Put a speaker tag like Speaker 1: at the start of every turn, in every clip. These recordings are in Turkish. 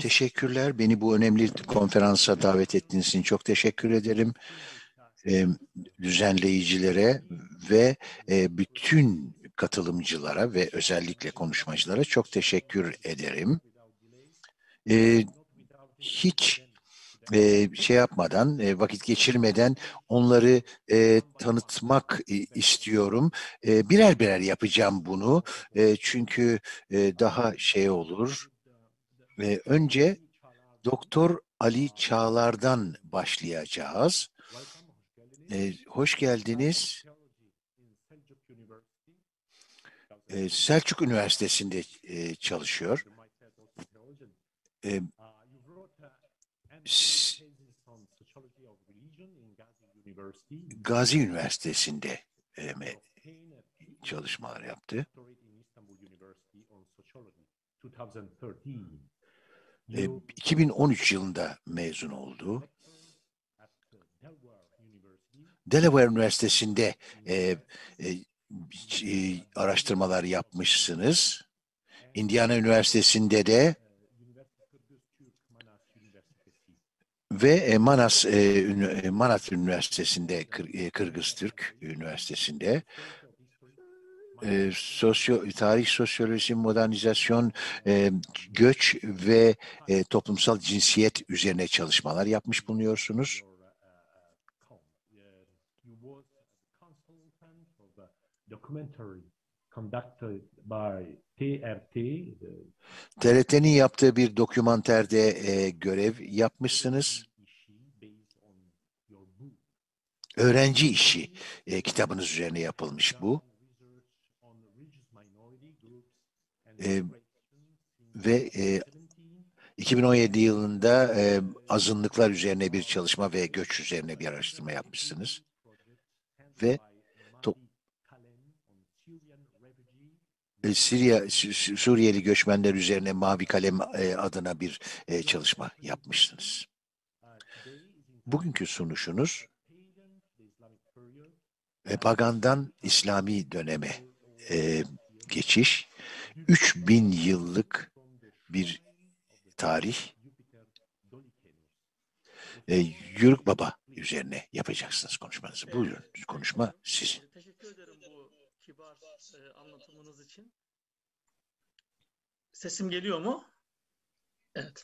Speaker 1: teşekkürler. Beni bu önemli konferansa davet ettiğiniz için çok teşekkür ederim. E, Düzenleyicilere ve bütün katılımcılara ve özellikle konuşmacılara çok teşekkür ederim. Hiç şey yapmadan, vakit geçirmeden onları tanıtmak istiyorum. Birer birer yapacağım bunu. Çünkü daha şey olur. Önce Doktor Ali Çağlar'dan başlayacağız. Hoş geldiniz. Selçuk Üniversitesi'nde çalışıyor. Gazi Üniversitesi'nde çalışmalar yaptı. 2013 yılında mezun oldu. Delaware Üniversitesi'nde araştırmalar yapmışsınız. Indiana Üniversitesi'nde de ve Manat Üniversitesi'nde, Kırgız Türk Üniversitesi'nde tarih sosyoloji, modernizasyon, göç ve toplumsal cinsiyet üzerine çalışmalar yapmış bulunuyorsunuz. TRT'nin yaptığı bir dokümanterde görev yapmışsınız. Öğrenci işi kitabınız üzerine yapılmış bu. Ve 2017 yılında azınlıklar üzerine bir çalışma ve göç üzerine bir araştırma yapmışsınız. Ve Suriyeli göçmenler üzerine Mavi Kalem adına bir çalışma yapmışsınız. Bugünkü sunuşunuz pagandan İslami döneme geçiş, 3000 yıllık bir tarih, Yörük Baba üzerine yapacaksınız konuşmanızı. Buyurun, konuşma sizin.
Speaker 2: Teşekkür ederim bu kibar anlatımınız için. Sesim geliyor mu? Evet.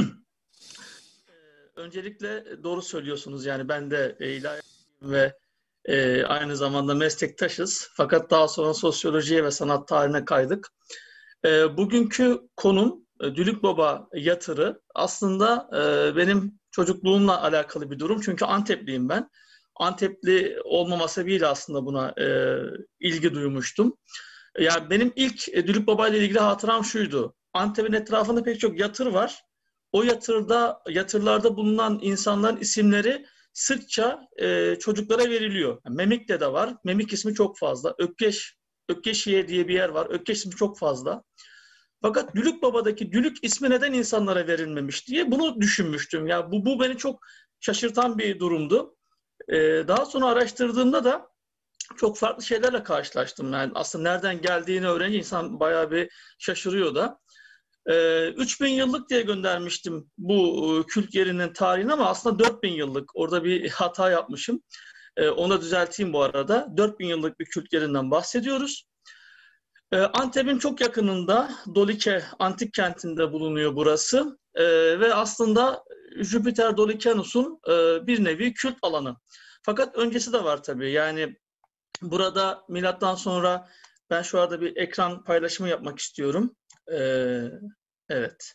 Speaker 2: Öncelikle doğru söylüyorsunuz. Yani ben de ilahiyatçıyım ve aynı zamanda meslektaşız. Fakat daha sonra sosyolojiye ve sanat tarihine kaydık. Bugünkü konum Dülük Baba yatırı aslında benim çocukluğumla alakalı bir durum. Çünkü Antepliyim ben. Antepli olmama sebebiyle aslında buna ilgi duymuştum. Yani benim ilk Dülük Baba ile ilgili hatıram şuydu. Antep'in etrafında pek çok yatır var. O yatırlarda bulunan insanların isimleri sıkça çocuklara veriliyor. Yani Memik'te de var. Memik ismi çok fazla. Ökkeşiye diye bir yer var. Ökkeş ismi çok fazla. Fakat Dülük Baba'daki Dülük ismi neden insanlara verilmemiş diye bunu düşünmüştüm. Ya bu beni çok şaşırtan bir durumdu. Daha sonra araştırdığımda da çok farklı şeylerle karşılaştım. Yani aslında nereden geldiğini öğrenince insan bayağı bir şaşırıyor da. 3000 yıllık diye göndermiştim bu kült yerinin tarihini ama aslında 4000 yıllık. Orada bir hata yapmışım. Onu düzelteyim bu arada. 4000 yıllık bir kült yerinden bahsediyoruz. Antep'in çok yakınında Dolike antik kentinde bulunuyor burası. Ve aslında Jüpiter Dolikanus'un bir nevi kült alanı. Fakat öncesi de var tabii. Yani burada milattan sonra ben şu anda bir ekran paylaşımı yapmak istiyorum. Evet.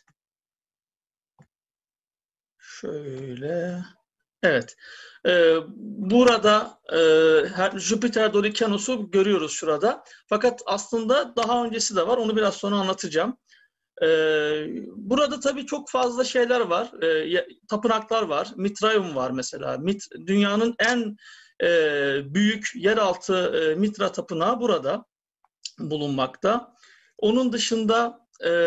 Speaker 2: Şöyle. Evet. Burada Jüpiter Dolikanus'u görüyoruz şurada. Fakat aslında daha öncesi de var. Onu biraz sonra anlatacağım. Burada tabii çok fazla şeyler var. Tapınaklar var. Mitraium var mesela. Dünyanın en büyük yeraltı Mitra tapınağı burada bulunmakta. Onun dışında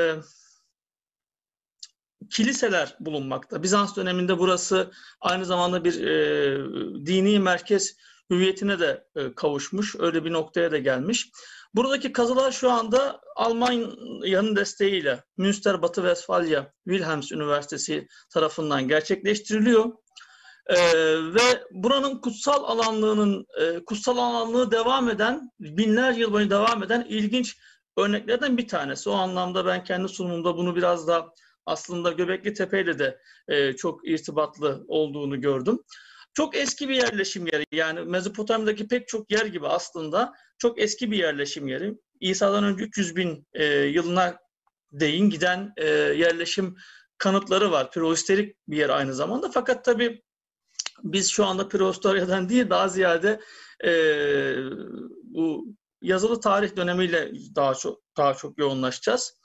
Speaker 2: kiliseler bulunmakta. Bizans döneminde burası aynı zamanda bir dini merkez hüviyetine de kavuşmuş. Öyle bir noktaya da gelmiş. Buradaki kazılar şu anda Almanya'nın desteğiyle Münster Batı Westfalia Wilhelms Üniversitesi tarafından gerçekleştiriliyor. Ve buranın kutsal alanlığı devam eden, binlerce yıl boyunca devam eden ilginç örneklerden bir tanesi. O anlamda ben kendi sunumumda bunu biraz da aslında Göbekli Tepe ile de çok irtibatlı olduğunu gördüm. Çok eski bir yerleşim yeri. Yani Mezopotamya'daki pek çok yer gibi aslında çok eski bir yerleşim yeri. İsa'dan önce 300 bin yılına değin giden yerleşim kanıtları var. Prehistorik bir yer aynı zamanda. Fakat tabii biz şu anda prehistorya'dan değil, daha ziyade bu yazılı tarih dönemiyle daha çok yoğunlaşacağız.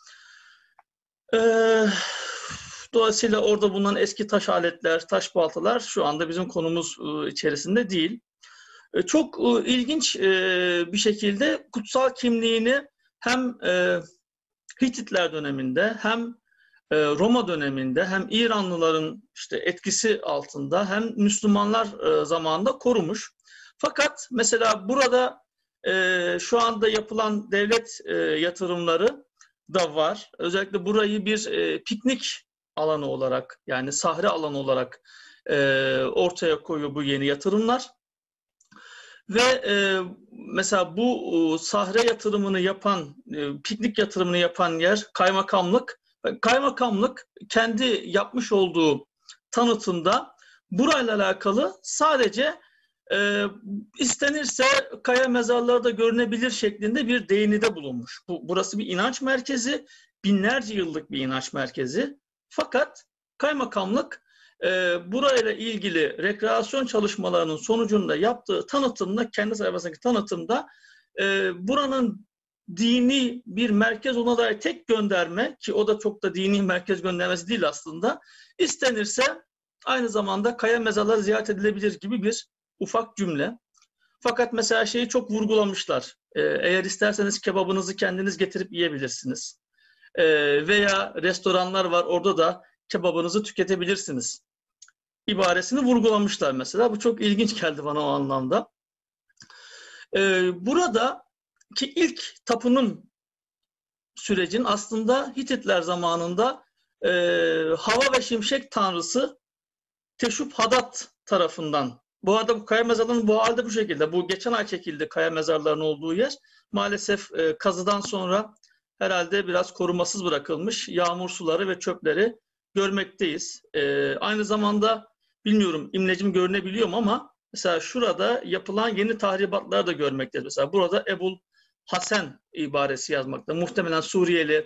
Speaker 2: Dolayısıyla orada bulunan eski taş aletler, taş baltalar şu anda bizim konumuz içerisinde değil. Çok ilginç bir şekilde kutsal kimliğini hem Hititler döneminde hem Roma döneminde hem İranlıların işte etkisi altında hem Müslümanlar zamanında korumuş. Fakat mesela burada şu anda yapılan devlet yatırımları da var. Özellikle burayı bir piknik alanı olarak, yani sahra alanı olarak ortaya koyuyor bu yeni yatırımlar. Ve mesela bu sahra yatırımını yapan, piknik yatırımını yapan yer kaymakamlık. Kaymakamlık kendi yapmış olduğu tanıtımda burayla alakalı sadece istenirse kaya mezarları da görünebilir şeklinde bir değinide bulunmuş. Burası bir inanç merkezi, binlerce yıllık bir inanç merkezi. Fakat kaymakamlık burayla ilgili rekreasyon çalışmalarının sonucunda yaptığı tanıtımda, kendi sayfasındaki tanıtımda buranın dini bir merkez ona dair tek gönderme, ki o da çok da dini merkez göndermesi değil aslında, istenirse aynı zamanda kaya mezarları ziyaret edilebilir gibi bir ufak cümle. Fakat mesela şeyi çok vurgulamışlar. Eğer isterseniz kebabınızı kendiniz getirip yiyebilirsiniz. Veya restoranlar var, orada da kebabınızı tüketebilirsiniz ibaresini vurgulamışlar mesela. Bu çok ilginç geldi bana o anlamda. Buradaki ilk tapınım sürecin aslında Hititler zamanında hava ve şimşek tanrısı Teşub-Hadat tarafından. Bu arada bu kaya mezarlarının bu halde bu şekilde. Bu geçen ay çekildi kaya mezarlarının olduğu yer. Maalesef kazıdan sonra herhalde biraz korumasız bırakılmış. Yağmur suları ve çöpleri görmekteyiz. Aynı zamanda bilmiyorum imlecim görünebiliyor mu ama mesela şurada yapılan yeni tahribatları da görmekteyiz. Mesela burada Ebul Hasan ibaresi yazmakta. Muhtemelen Suriyeli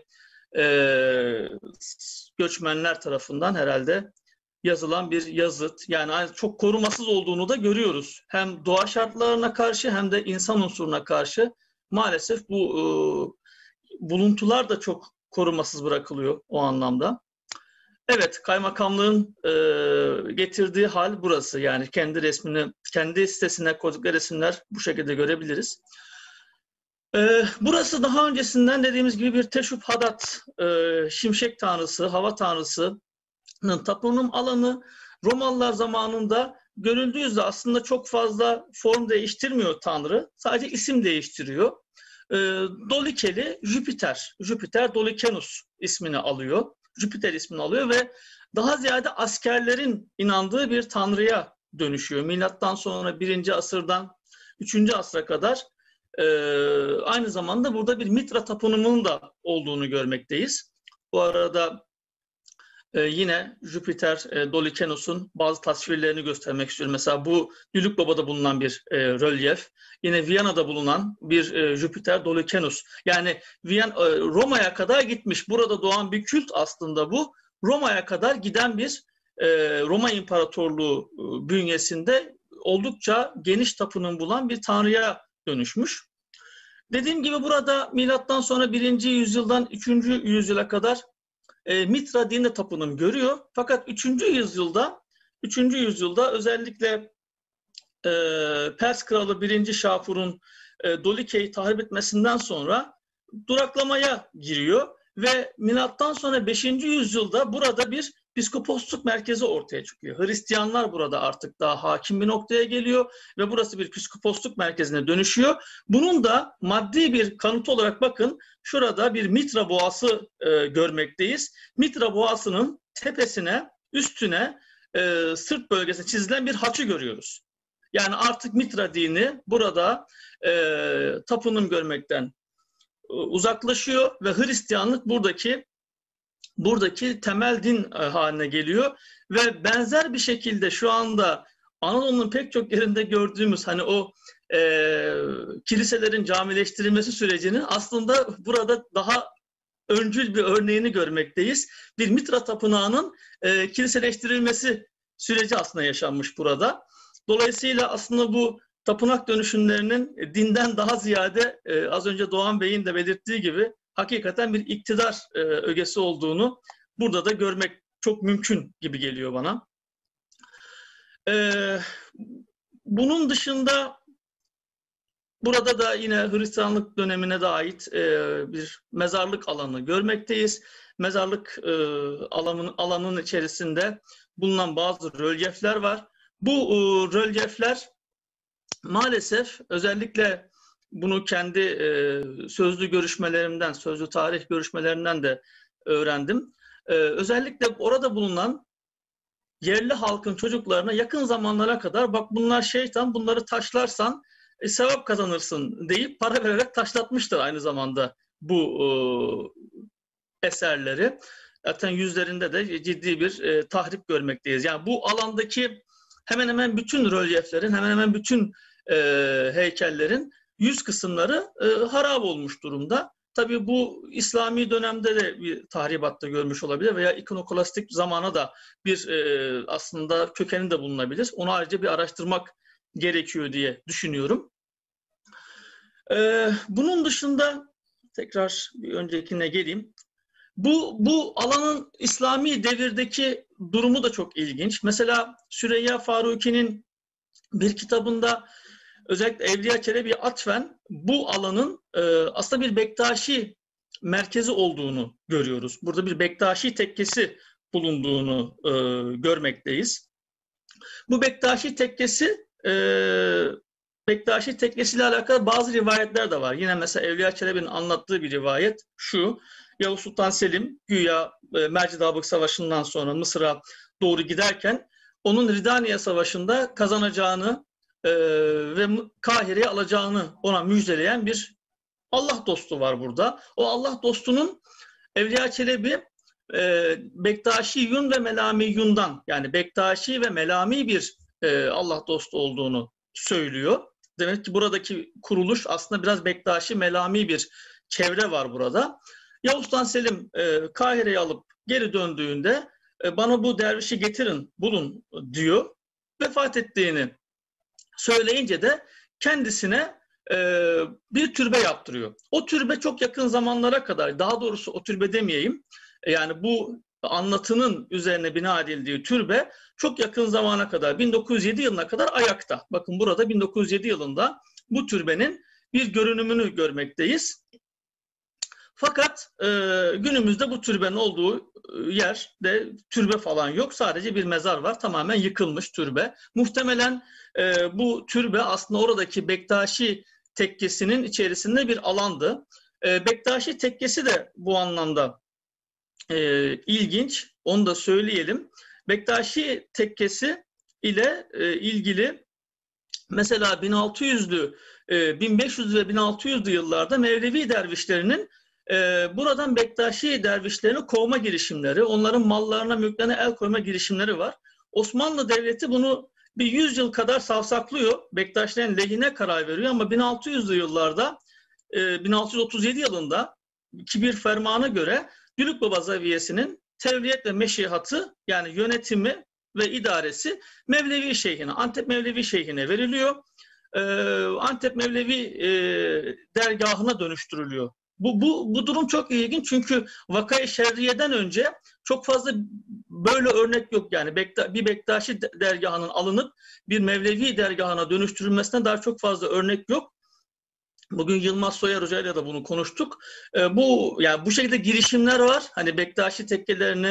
Speaker 2: göçmenler tarafından herhalde yazılan bir yazıt. Yani çok korumasız olduğunu da görüyoruz. Hem doğa şartlarına karşı hem de insan unsuruna karşı maalesef bu buluntular da çok korumasız bırakılıyor o anlamda. Evet, kaymakamlığın getirdiği hal burası. Yani kendi resmini, kendi sitesine koydukları resimler bu şekilde görebiliriz. Burası daha öncesinden dediğimiz gibi bir Teşub-Hadat, şimşek tanrısı, hava tanrısının tapınım alanı. Romalılar zamanında görüldüğü üzere aslında çok fazla form değiştirmiyor tanrı. Sadece isim değiştiriyor. Dolikeli Jüpiter Dolikenus ismini alıyor. Jüpiter ismini alıyor ve daha ziyade askerlerin inandığı bir tanrıya dönüşüyor. Milattan sonra 1. asırdan 3. asra kadar aynı zamanda burada bir Mitra tapınımının da olduğunu görmekteyiz. Bu arada yine Jüpiter Dolikenus'un bazı tasvirlerini göstermek istiyorum. Mesela bu Dülükbaba'da bulunan bir rölyef. Yine Viyana'da bulunan bir Jüpiter Dolikenus. Yani Roma'ya kadar gitmiş. Burada doğan bir kült aslında bu. Roma'ya kadar giden bir Roma İmparatorluğu bünyesinde oldukça geniş tapınım bulan bir tanrıya dönüşmüş. Dediğim gibi burada milattan sonra 1. yüzyıldan 3. yüzyıla kadar Mitra dini tapınım görüyor. Fakat 3. yüzyılda özellikle Pers kralı 1. Şapur'un Dolike'yi tahrip etmesinden sonra duraklamaya giriyor ve milattan sonra 5. yüzyılda burada bir psikoposluk merkezi ortaya çıkıyor. Hristiyanlar burada artık daha hakim bir noktaya geliyor ve burası bir psikoposluk merkezine dönüşüyor. Bunun da maddi bir kanıtı olarak bakın, şurada bir Mitra boğası görmekteyiz. Mitra boğasının tepesine, üstüne, sırt bölgesine çizilen bir haçı görüyoruz. Yani artık Mitra dini burada tapınım görmekten uzaklaşıyor ve Hristiyanlık buradaki temel din haline geliyor ve benzer bir şekilde şu anda Anadolu'nun pek çok yerinde gördüğümüz hani o kiliselerin camileştirilmesi sürecinin aslında burada daha öncül bir örneğini görmekteyiz. Bir Mitra tapınağının kiliseleştirilmesi süreci aslında yaşanmış burada. Dolayısıyla aslında bu tapınak dönüşümlerinin dinden daha ziyade az önce Doğan Bey'in de belirttiği gibi hakikaten bir iktidar ögesi olduğunu burada da görmek çok mümkün gibi geliyor bana. Bunun dışında burada da yine Hristiyanlık dönemine de ait bir mezarlık alanı görmekteyiz. Mezarlık alanının içerisinde bulunan bazı rölyefler var. Bu rölyefler maalesef özellikle bunu kendi sözlü görüşmelerimden, sözlü tarih görüşmelerinden de öğrendim. Özellikle orada bulunan yerli halkın çocuklarına yakın zamanlara kadar bak bunlar şeytan, bunları taşlarsan sevap kazanırsın deyip para vererek taşlatmıştır aynı zamanda bu eserleri. Zaten yüzlerinde de ciddi bir tahrip görmekteyiz. Yani bu alandaki hemen hemen bütün rölyeflerin, hemen hemen bütün heykellerin yüz kısımları harap olmuş durumda. Tabii bu İslami dönemde de bir tahribatta görmüş olabilir veya ikonoklastik zamana da bir aslında kökeni de bulunabilir. Onu ayrıca bir araştırmak gerekiyor diye düşünüyorum. Bunun dışında tekrar bir öncekine geleyim. Bu alanın İslami devirdeki durumu da çok ilginç. Mesela Süreyya Faruki'nin bir kitabında özellikle Evliya Çelebi'ye atfen bu alanın aslında bir Bektaşi merkezi olduğunu görüyoruz. Burada bir Bektaşi tekkesi bulunduğunu görmekteyiz. Bu Bektaşi tekkesiyle alakalı bazı rivayetler de var. Yine mesela Evliya Çelebi'nin anlattığı bir rivayet şu: Yavuz Sultan Selim güya Mercidabık Savaşı'ndan sonra Mısır'a doğru giderken onun Ridaniye Savaşı'nda kazanacağını ve Kahire'yi alacağını ona müjdeleyen bir Allah dostu var burada. O Allah dostunun Evliya Çelebi Bektaşi Yun ve Melami Yun'dan, yani Bektaşi ve Melami bir Allah dostu olduğunu söylüyor. Demek ki buradaki kuruluş aslında biraz Bektaşi Melami bir çevre var burada. Yavuz Sultan Selim Kahire'yi alıp geri döndüğünde bana bu dervişi getirin, bulun diyor. Vefat ettiğini söyleyince de kendisine bir türbe yaptırıyor. O türbe çok yakın zamanlara kadar, daha doğrusu o türbe demeyeyim, yani bu anlatının üzerine bina edildiği türbe çok yakın zamana kadar, 1907 yılına kadar ayakta. Bakın burada 1907 yılında bu türbenin bir görünümünü görmekteyiz. Fakat günümüzde bu türbenin olduğu yerde türbe falan yok. Sadece bir mezar var. Tamamen yıkılmış türbe. Muhtemelen bu türbe aslında oradaki Bektaşi tekkesinin içerisinde bir alandı. Bektaşi tekkesi de bu anlamda ilginç. Onu da söyleyelim. Bektaşi tekkesi ile ilgili mesela 1600'lü, 1500'lü ve 1600'lü yıllarda Mevlevi dervişlerinin buradan Bektaşi dervişlerini kovma girişimleri, onların mallarına, mülklerine el koyma girişimleri var. Osmanlı Devleti bunu bir 100 yıl kadar savsaklıyor. Bektaşilerin lehine karar veriyor ama 1600'lü yıllarda 1637 yılında Kibir Ferman'a göre Gülükbaba Zaviyesi'nin tevliyet ve meşihatı, yani yönetimi ve idaresi Mevlevi Şeyhine, Antep Mevlevi Şeyhine veriliyor. Antep Mevlevi dergahına dönüştürülüyor. Bu durum çok ilginç çünkü Vakayı Şerriye'den önce çok fazla böyle örnek yok. Yani bir Bektaşi dergahının alınıp bir Mevlevi dergahına dönüştürülmesine daha çok fazla örnek yok. Bugün Yılmaz Soyer Hoca ile de bunu konuştuk. Yani bu şekilde girişimler var. Hani Bektaşi tekkelerini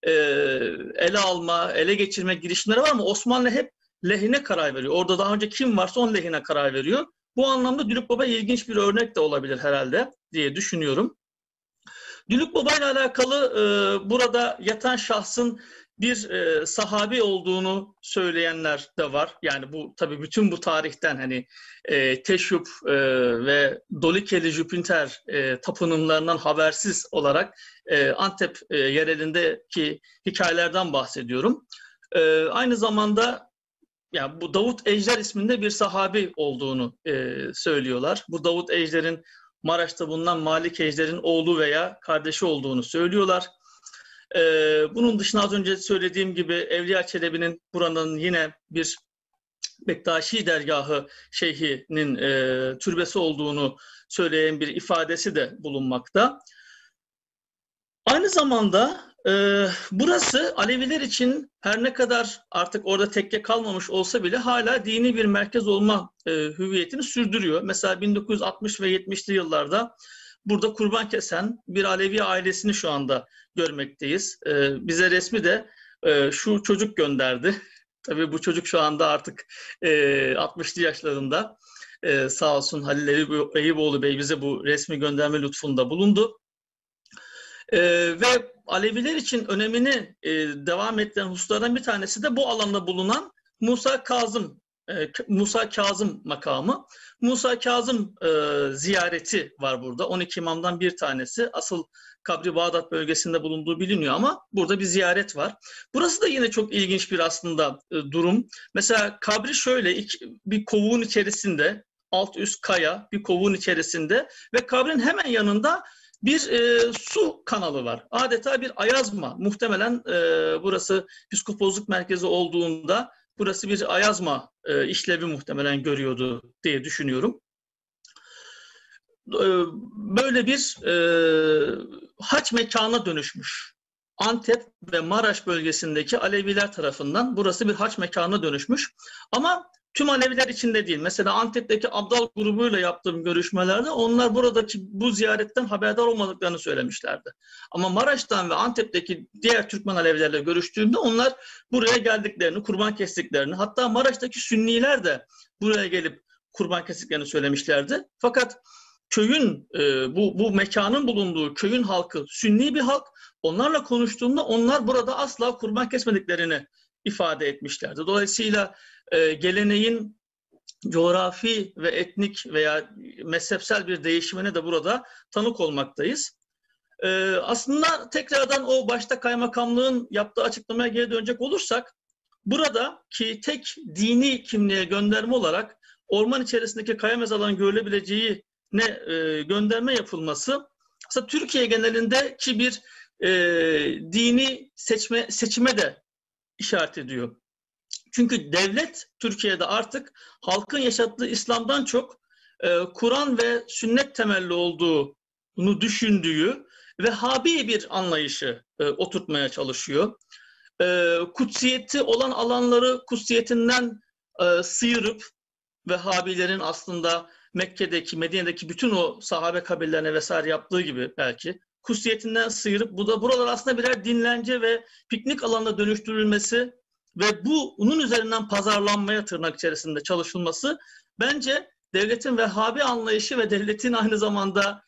Speaker 2: e, ele alma, ele geçirme girişimleri var ama Osmanlı hep lehine karar veriyor. Orada daha önce kim varsa onun lehine karar veriyor. Bu anlamda Dülük Baba ilginç bir örnek de olabilir herhalde diye düşünüyorum. Dülük Baba ile alakalı burada yatan şahsın bir sahabi olduğunu söyleyenler de var. Yani bu tabii bütün bu tarihten hani Teşup ve Dolikeli Jüpiter tapınımlarından habersiz olarak Antep yerelindeki hikayelerden bahsediyorum. Aynı zamanda yani bu Davut Ejder isminde bir sahabi olduğunu söylüyorlar. Bu Davut Ejder'in Maraş'ta bulunan Malik Ejder'in oğlu veya kardeşi olduğunu söylüyorlar. Bunun dışında az önce söylediğim gibi Evliya Çelebi'nin buranın yine bir Bektaşi dergahı şeyhinin türbesi olduğunu söyleyen bir ifadesi de bulunmakta. Aynı zamanda burası Aleviler için her ne kadar artık orada tekke kalmamış olsa bile hala dini bir merkez olma hüviyetini sürdürüyor. Mesela 1960 ve 70'li yıllarda burada kurban kesen bir Alevi ailesini şu anda görmekteyiz. Bize resmi de şu çocuk gönderdi. Tabii bu çocuk şu anda artık 60'lı yaşlarında. Sağ olsun Halil Eyüboğlu Bey bize bu resmi gönderme lütfunda bulundu. Ve Aleviler için önemini devam ettiren hususlardan bir tanesi de bu alanda bulunan Musa Kazım makamı. Musa Kazım ziyareti var burada. 12 imamdan bir tanesi. Asıl kabri Bağdat bölgesinde bulunduğu biliniyor ama burada bir ziyaret var. Burası da yine çok ilginç bir aslında durum. Mesela kabri şöyle bir kovuğun içerisinde, alt üst kaya bir kovuğun içerisinde ve kabrin hemen yanında bir su kanalı var. Adeta bir ayazma. Muhtemelen burası Piskoposluk merkezi olduğunda burası bir ayazma işlevi muhtemelen görüyordu diye düşünüyorum. Böyle bir haç mekana dönüşmüş. Antep ve Maraş bölgesindeki Aleviler tarafından burası bir haç mekanına dönüşmüş. Ama tüm Aleviler içinde değil. Mesela Antep'teki Abdal grubuyla yaptığım görüşmelerde onlar buradaki bu ziyaretten haberdar olmadıklarını söylemişlerdi. Ama Maraş'tan ve Antep'teki diğer Türkmen Alevilerle görüştüğümde onlar buraya geldiklerini, kurban kestiklerini, hatta Maraş'taki Sünniler de buraya gelip kurban kestiklerini söylemişlerdi. Fakat köyün, bu mekanın bulunduğu köyün halkı Sünni bir halk. Onlarla konuştuğumda onlar burada asla kurban kesmediklerini ifade etmişlerdi. Dolayısıyla geleneğin coğrafi ve etnik veya mezhepsel bir değişimine de burada tanık olmaktayız. Aslında tekrardan o başta kaymakamlığın yaptığı açıklamaya geri dönecek olursak, burada ki tek dini kimliğe gönderme olarak orman içerisindeki kaya mezarlarının görülebileceği gönderme yapılması aslında Türkiye genelindeki bir dini seçime de işaret ediyor. Çünkü devlet Türkiye'de artık halkın yaşattığı İslam'dan çok Kur'an ve sünnet temelli olduğunu düşündüğü Vehhabi bir anlayışı oturtmaya çalışıyor. Kutsiyeti olan alanları kutsiyetinden sıyırıp Vehhabilerin aslında Mekke'deki, Medine'deki bütün o sahabe kabilelerine vesaire yaptığı gibi belki kutsiyetinden sıyırıp buralar aslında birer dinlence ve piknik alanına dönüştürülmesi ve bunun üzerinden pazarlanmaya tırnak içerisinde çalışılması bence devletin Vehhabi anlayışı ve devletin aynı zamanda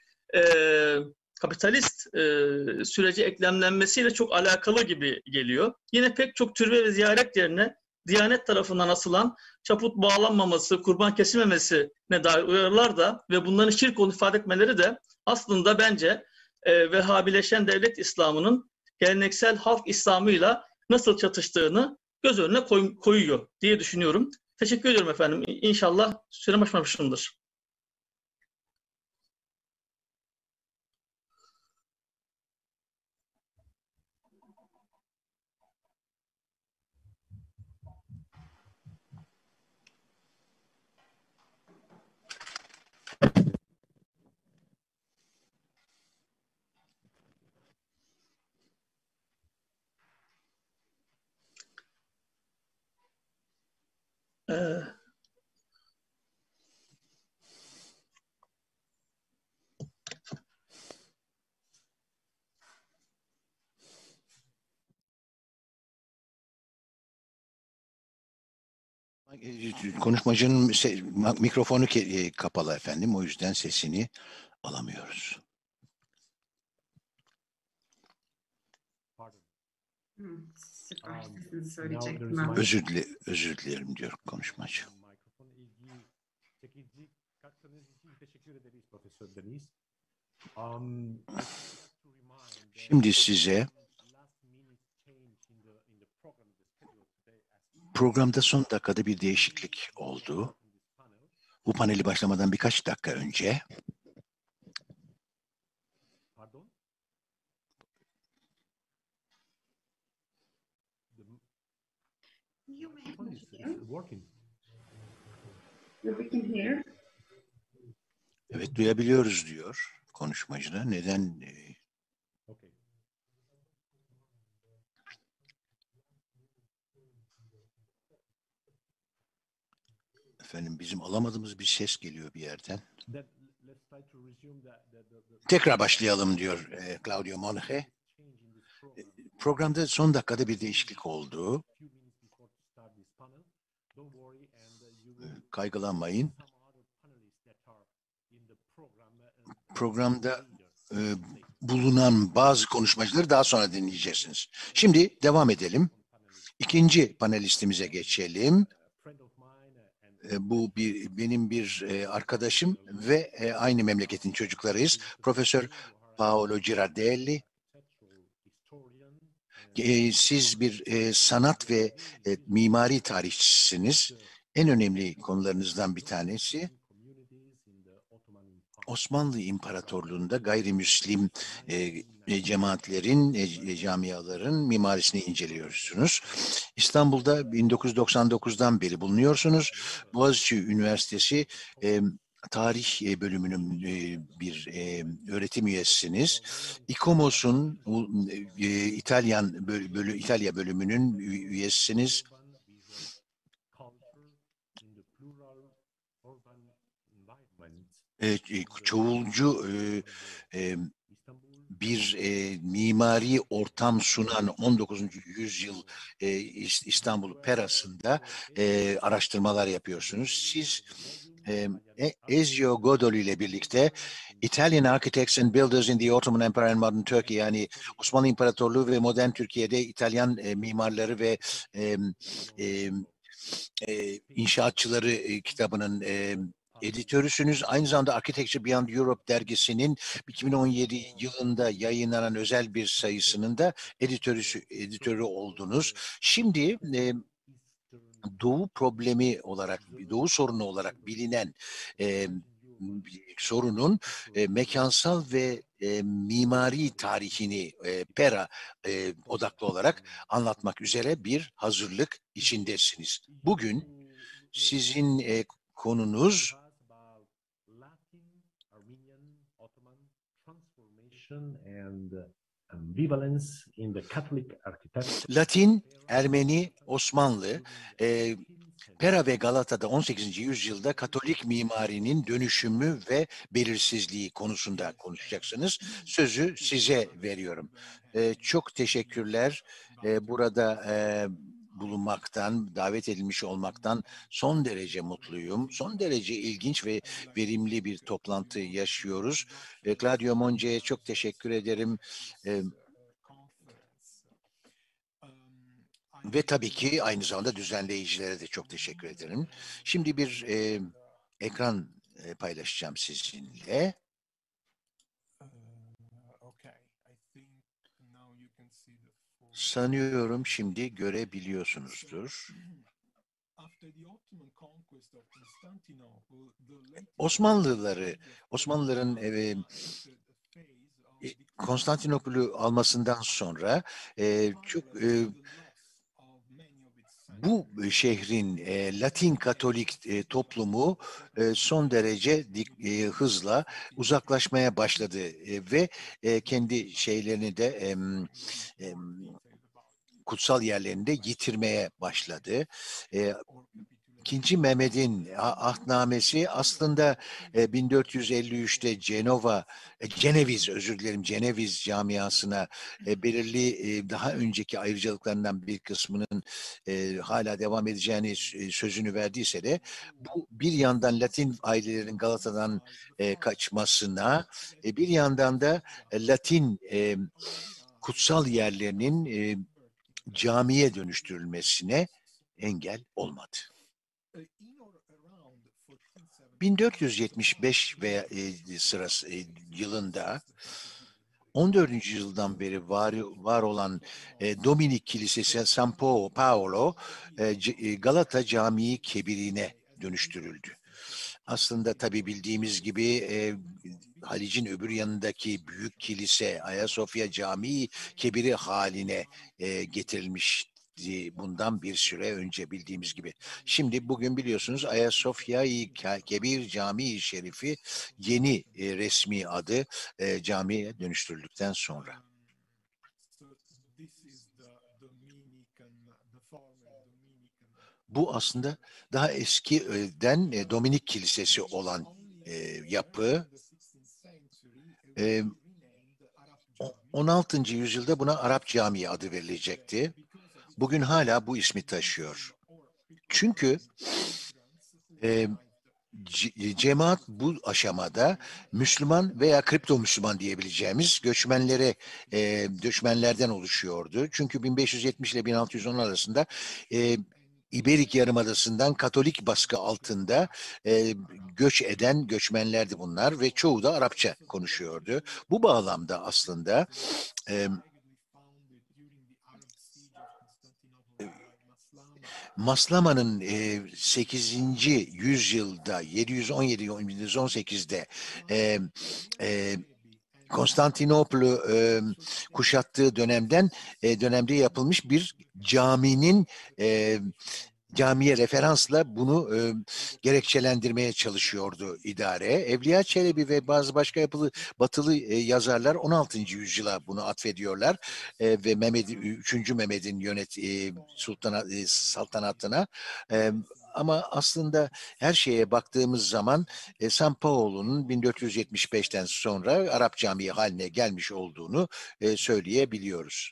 Speaker 2: kapitalist sürece eklemlenmesiyle çok alakalı gibi geliyor. Yine pek çok türbe ve ziyaret yerine Diyanet tarafından asılan çaput bağlanmaması, kurban kesilmemesine dair uyarılar da ve bunların şirk olduğunu ifade etmeleri de aslında bence Vehhabileşen devlet İslam'ının geleneksel halk İslam'ıyla nasıl çatıştığını göz önüne koyuyor diye düşünüyorum. Teşekkür ediyorum efendim. İnşallah sürem aşmamışımdır.
Speaker 1: Konuşmacının mikrofonu kapalı efendim. O yüzden sesini alamıyoruz.
Speaker 3: Süper sesini söyleyecektim ben.
Speaker 1: Özür dilerim diyor konuşmacı. Şimdi size programda son dakikada bir değişiklik oldu. Bu paneli başlamadan birkaç dakika önce
Speaker 3: You may continue. We can hear.
Speaker 1: evet duyabiliyoruz diyor konuşmacı da. Neden? Efendim bizim alamadığımız bir ses geliyor bir yerden. Tekrar başlayalım diyor Claudio Monge. Programda son dakikada bir değişiklik oldu. Kaygılanmayın. Programda bulunan bazı konuşmacıları daha sonra dinleyeceksiniz. Şimdi devam edelim. İkinci panelistimize geçelim. Bu benim bir arkadaşım ve aynı memleketin çocuklarıyız. Profesör Paolo Girardelli. Siz bir sanat ve mimari tarihçisiniz. En önemli konularınızdan bir tanesi Osmanlı İmparatorluğu'nda gayrimüslim cemaatlerin, camiaların mimarisini inceliyorsunuz. İstanbul'da 1999'dan beri bulunuyorsunuz. Boğaziçi Üniversitesi tarih bölümünün bir öğretim üyesisiniz. İKOMOS'un İtalya bölümünün üyesisiniz. Çoğulcu bir mimari ortam sunan 19. yüzyıl İstanbul Pera'sında araştırmalar yapıyorsunuz. Siz Ezio Godoli ile birlikte Italian Architects and Builders in the Ottoman Empire and Modern Turkey, yani Osmanlı İmparatorluğu ve modern Türkiye'de İtalyan mimarları ve inşaatçıları kitabının editörüsünüz. Aynı zamanda Architecture Beyond Europe dergisinin 2017 yılında yayınlanan özel bir sayısının da editörü oldunuz. Şimdi Doğu problemi olarak, Doğu sorunu olarak bilinen sorunun mekansal ve mimari tarihini Pera odaklı olarak anlatmak üzere bir hazırlık içindesiniz. Bugün sizin konunuz Latin, Ermeni, Osmanlı, Pera ve Galata'da 18. yüzyılda Katolik mimarinin dönüşümü ve belirsizliği konusunda konuşacaksınız. Sözü size veriyorum. Çok teşekkürler. Burada bulunmaktan, davet edilmiş olmaktan son derece mutluyum. Son derece ilginç ve verimli bir toplantı yaşıyoruz. Claudio Monge'ye çok teşekkür ederim. Ve tabii ki aynı zamanda düzenleyicilere de çok teşekkür ederim. Şimdi bir ekran paylaşacağım sizinle. Sanıyorum şimdi görebiliyorsunuzdur. Osmanlıların Konstantinopol'ü almasından sonra çok bu şehrin Latin Katolik toplumu son derece hızla uzaklaşmaya başladı ve kendi şeylerini de kutsal yerlerini de yitirmeye başladı. II. Mehmet'in ahdnamesi aslında 1453'te Ceneviz camiasına belirli daha önceki ayrıcalıklarından bir kısmının hala devam edeceğini sözünü verdiyse de bu bir yandan Latin ailelerin Galata'dan kaçmasına, bir yandan da Latin kutsal yerlerinin camiye dönüştürülmesine engel olmadı. 1475 veya yılında 14. yüzyıldan beri var olan Dominik Kilisesi San Paolo Galata Camii Kebir'ine dönüştürüldü. Aslında tabii bildiğimiz gibi Halic'in öbür yanındaki büyük kilise Ayasofya Camii Kebiri haline getirilmişti bundan bir süre önce bildiğimiz gibi. Şimdi bugün biliyorsunuz Ayasofya Kebir Camii Şerifi yeni resmi adı camiye dönüştürüldükten sonra. Bu aslında daha eskiden Dominik Kilisesi olan yapı. 16. yüzyılda buna Arap Camii adı verilecekti. Bugün hala bu ismi taşıyor. Çünkü cemaat bu aşamada Müslüman veya kripto Müslüman diyebileceğimiz göçmenlerden oluşuyordu. Çünkü 1570 ile 1610 arasında İberik Yarımadası'ndan Katolik baskı altında göç eden göçmenlerdi bunlar ve çoğu da Arapça konuşuyordu. Bu bağlamda aslında Maslama'nın 8. yüzyılda 717-718'de Konstantinopol'u kuşattığı dönemde yapılmış bir caminin camiye referansla bunu gerekçelendirmeye çalışıyordu idare. Evliya Çelebi ve bazı başka batılı yazarlar 16. yüzyıla bunu atfediyorlar ve Mehmet'in 3. Mehmet'in saltanatına. Ama aslında her şeye baktığımız zaman San Paolo'nun 1475'ten sonra Arap Camii haline gelmiş olduğunu söyleyebiliyoruz.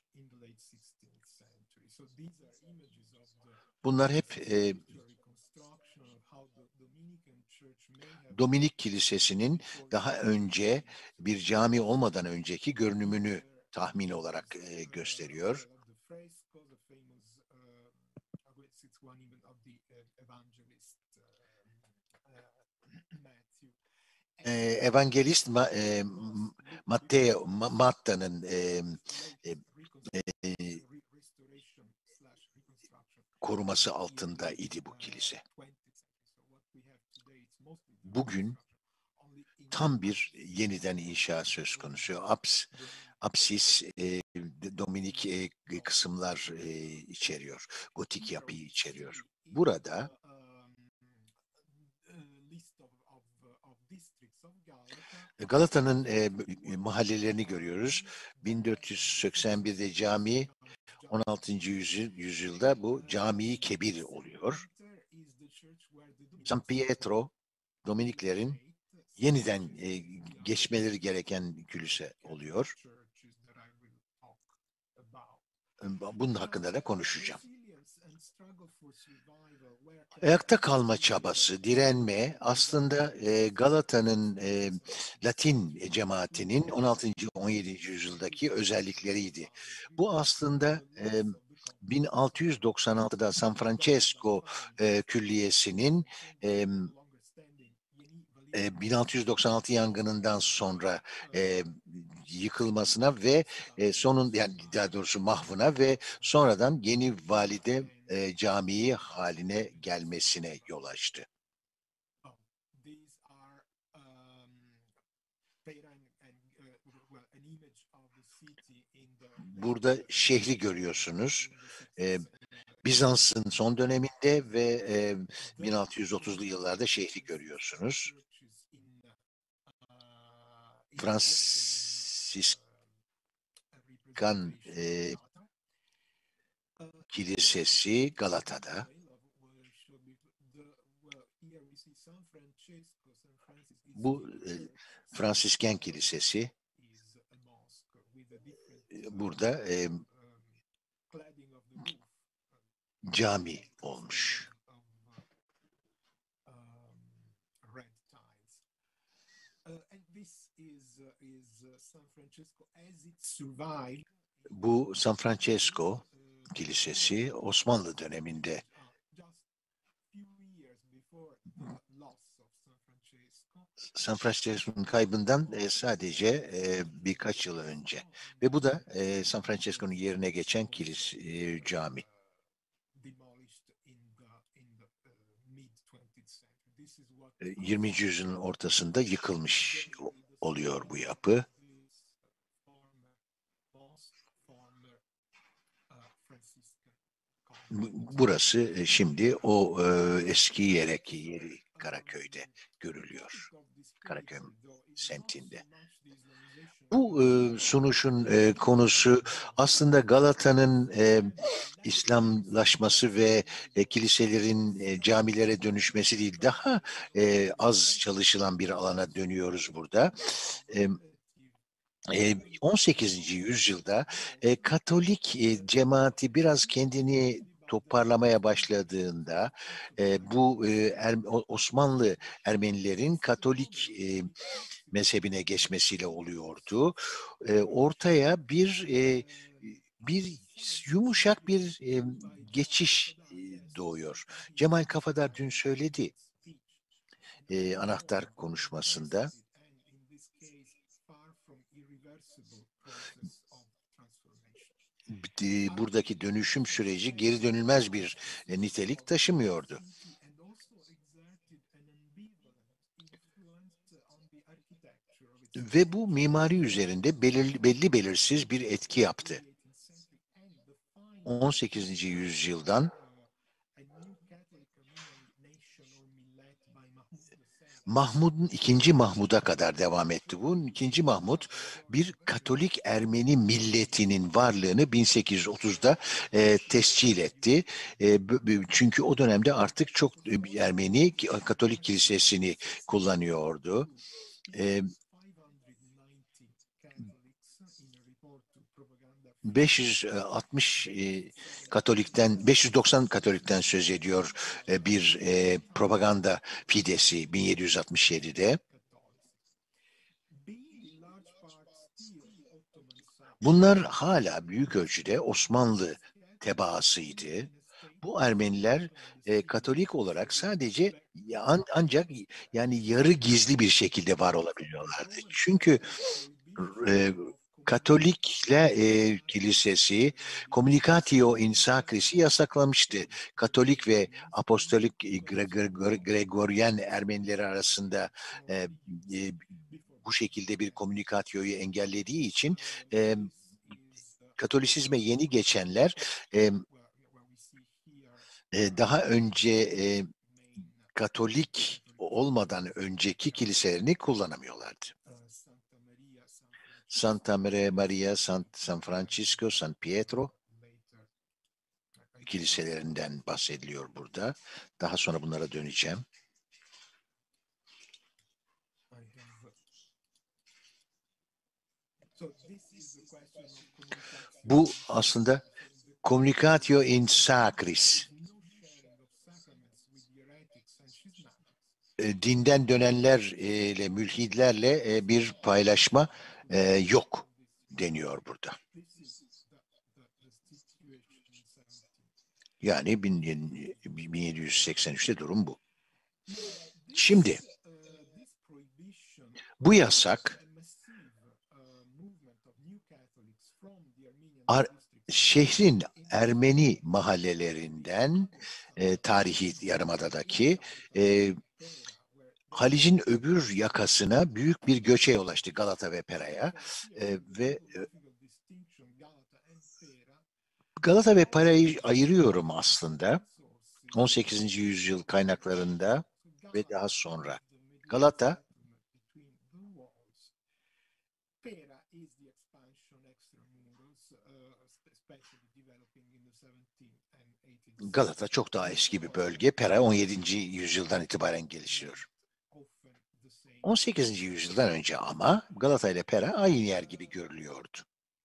Speaker 1: Bunlar hep Dominik Kilisesi'nin daha önce bir cami olmadan önceki görünümünü tahmin olarak gösteriyor. Evangelist Matta'nın koruması altında idi bu kilise. Bugün tam bir yeniden inşa söz konusu. Apsis Dominik kısımlar içeriyor. Gotik yapıyı içeriyor. Burada Galata'nın mahallelerini görüyoruz. 1481'de cami, 16. yüzyılda bu Camii Kebir oluyor. San Pietro, Dominiklerin yeniden geçmeleri gereken kilise oluyor. Bunun hakkında da konuşacağım. Ayakta kalma çabası, direnme aslında Galata'nın Latin cemaatinin 16. 17. yüzyıldaki özellikleriydi. Bu aslında 1696'da San Francesco Külliyesi'nin 1696 yangınından sonra yıkılmasına ve yani daha doğrusu mahvına ve sonradan yeni valide camii haline gelmesine yol açtı. Burada şehri görüyorsunuz. Bizans'ın son döneminde ve 1630'lu yıllarda şehri görüyorsunuz. Fransiskan Kilisesi Galata'da. Bu Fransisken Kilisesi. Burada cami olmuş. Bu San Francesco Kilisesi Osmanlı döneminde San Francisco'nun kaybından sadece birkaç yıl önce. Ve bu da San Francisco'nun yerine geçen cami. 20. yüzyılın ortasında yıkılmış oluyor bu yapı. Burası şimdi o eski yeri Karaköy'de görülüyor. Karaköy semtinde. Bu sunuşun konusu aslında Galata'nın İslamlaşması ve kiliselerin camilere dönüşmesi değil, daha az çalışılan bir alana dönüyoruz burada. 18. yüzyılda Katolik cemaati biraz kendini toparlamaya başladığında bu Osmanlı Ermenilerin Katolik mezhebine geçmesiyle oluyordu. Ortaya bir yumuşak bir geçiş doğuyor. Cemal Kafadar dün söyledi anahtar konuşmasında. Buradaki dönüşüm süreci geri dönülmez bir nitelik taşımıyordu. Ve bu mimari üzerinde belli belirsiz bir etki yaptı. 18. yüzyıldan Mahmud'un 2. Mahmud'a kadar devam etti. Bu 2. Mahmud bir Katolik Ermeni milletinin varlığını 1830'da tescil etti. Çünkü o dönemde artık çok Ermeni Katolik kilisesini kullanıyordu. 590 Katolik'ten söz ediyor bir propaganda fidesi 1767'de. Bunlar hala büyük ölçüde Osmanlı tebaasıydı. Bu Ermeniler Katolik olarak sadece ancak yani yarı gizli bir şekilde var olabiliyorlardı. Çünkü Katolikle kilisesi Communicatio in Sacris'i yasaklamıştı. Katolik ve Apostolik Gregorian Ermenileri arasında bu şekilde bir komünikatioyu engellediği için Katolisizme yeni geçenler daha önce Katolik olmadan önceki kiliselerini kullanamıyorlardı. Santa Maria, San Francisco, San Pietro kiliselerinden bahsediliyor burada. Daha sonra bunlara döneceğim. Bu aslında Communicatio in Sacris. Dinden dönenlerle, mülhidlerle bir paylaşma yok deniyor burada. Yani 1783'te durum bu. Şimdi bu yasak şehrin Ermeni mahallelerinden tarihi Yarımada'daki Halic'in öbür yakasına büyük bir göçe yol açtı, Galata ve Pera'ya ve Galata ve Pera'yı ayırıyorum aslında 18. yüzyıl kaynaklarında ve daha sonra. Galata çok daha eski bir bölge. Pera 17. yüzyıldan itibaren gelişiyor. 18. yüzyıldan önce ama Galata ile Pera aynı yer gibi görülüyordu.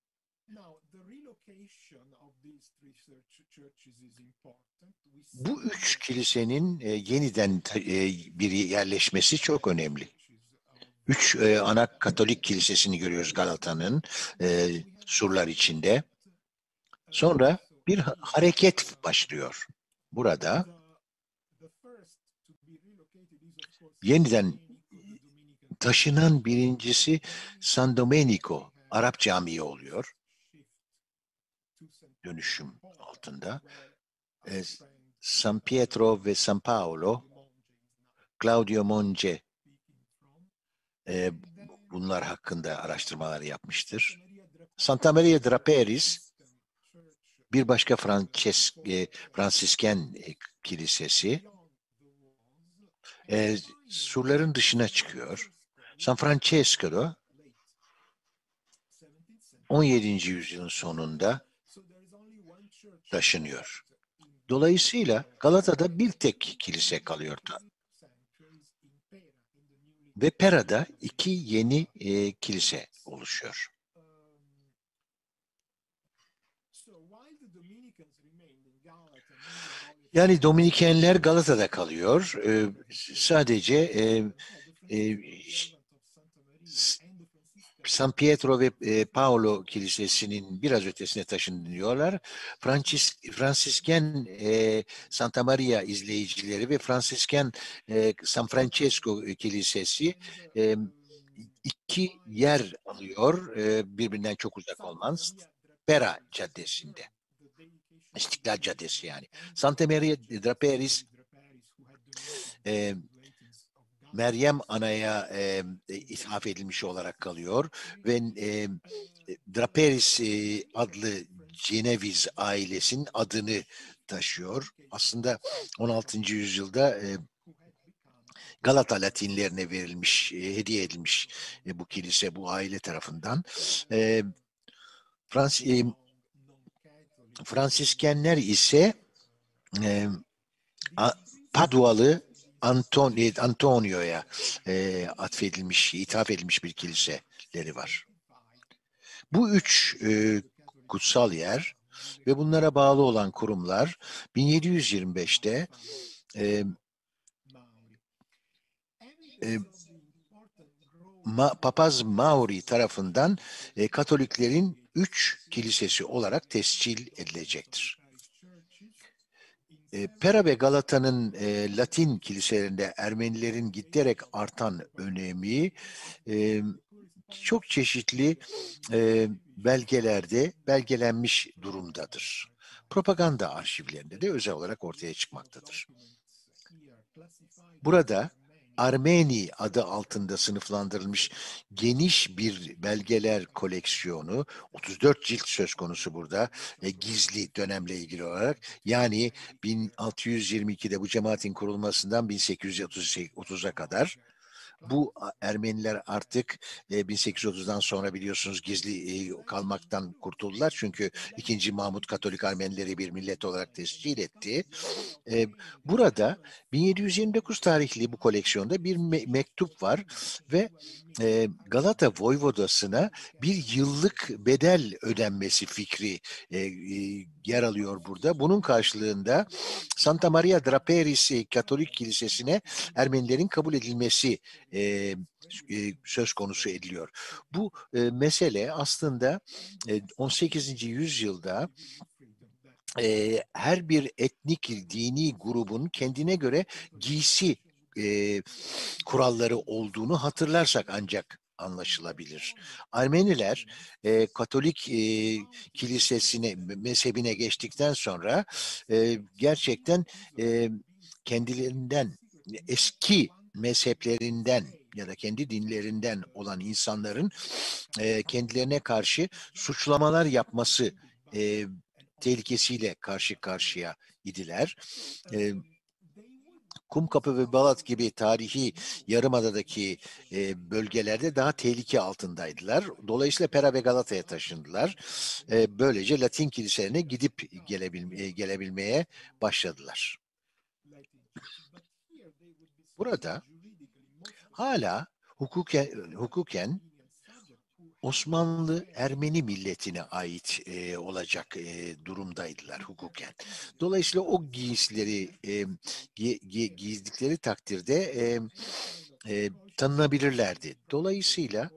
Speaker 1: Bu üç kilisenin yeniden bir yerleşmesi çok önemli. Üç ana Katolik kilisesini görüyoruz Galata'nın surlar içinde. Sonra bir hareket başlıyor. Burada yeniden taşınan birincisi San Domenico Arap Camii oluyor. Dönüşüm altında. San Pietro ve San Paolo, Claudio Monge bunlar hakkında araştırmalar yapmıştır. Santa Maria Draperis bir başka Fransisken kilisesi. Surların dışına çıkıyor. San Francesco'da 17. yüzyılın sonunda taşınıyor. Dolayısıyla Galata'da bir tek kilise kalıyor. Ve Pera'da iki yeni kilise oluşuyor. Yani Dominikenler Galata'da kalıyor. Sadece San Pietro ve Paolo Kilisesi'nin biraz ötesine taşınıyorlar. Fransisken Santa Maria izleyicileri ve Fransisken San Francesco Kilisesi iki yer alıyor, birbirinden çok uzak olmaz. Pera Caddesi'nde. İstiklal Caddesi yani. Santa Maria Draperis Meryem Ana'ya ithaf edilmiş olarak kalıyor ve Draperis adlı Ceneviz ailesinin adını taşıyor. Aslında 16. yüzyılda Galata Latinlerine verilmiş, hediye edilmiş bu kilise, bu aile tarafından. Fransiskenler ise Padualı Antonio'ya atfedilmiş, ithaf edilmiş bir kiliseleri var. Bu üç kutsal yer ve bunlara bağlı olan kurumlar 1725'te Papaz Mauri tarafından Katoliklerin üç kilisesi olarak tescil edilecektir. Pera ve Galata'nın Latin kiliselerinde Ermenilerin giderek artan önemi çok çeşitli belgelerde belgelenmiş durumdadır. Propaganda arşivlerinde de özel olarak ortaya çıkmaktadır. Burada Armeni adı altında sınıflandırılmış geniş bir belgeler koleksiyonu, 34 cilt söz konusu burada, gizli dönemle ilgili olarak. Yani 1622'de bu cemaatin kurulmasından 1830'a kadar. Bu Ermeniler artık 1830'dan sonra biliyorsunuz gizli kalmaktan kurtuldular. Çünkü 2. Mahmut Katolik Ermenileri bir millet olarak tescil etti. Burada 1729 tarihli bu koleksiyonda bir mektup var ve Galata Voyvodası'na bir yıllık bedel ödenmesi fikri yer alıyor burada. Bunun karşılığında Santa Maria Draperis Katolik Kilisesi'ne Ermenilerin kabul edilmesi söz konusu ediliyor. Bu mesele aslında 18. yüzyılda her bir etnik dini grubun kendine göre giysi kuralları olduğunu hatırlarsak ancak anlaşılabilir. Ermeniler Katolik kilisesine, mezhebine geçtikten sonra gerçekten kendilerinden eski mezheplerinden ya da kendi dinlerinden olan insanların kendilerine karşı suçlamalar yapması tehlikesiyle karşı karşıya idiler. Kumkapı ve Balat gibi tarihi yarımadadaki bölgelerde daha tehlike altındaydılar. Dolayısıyla Pera ve Galata'ya taşındılar. Böylece Latin kiliselerine gidip gelebilmeye başladılar. Burada hala hukuken Osmanlı Ermeni milletine ait olacak durumdaydılar hukuken. Dolayısıyla o giysileri giydikleri takdirde tanınabilirlerdi. Dolayısıyla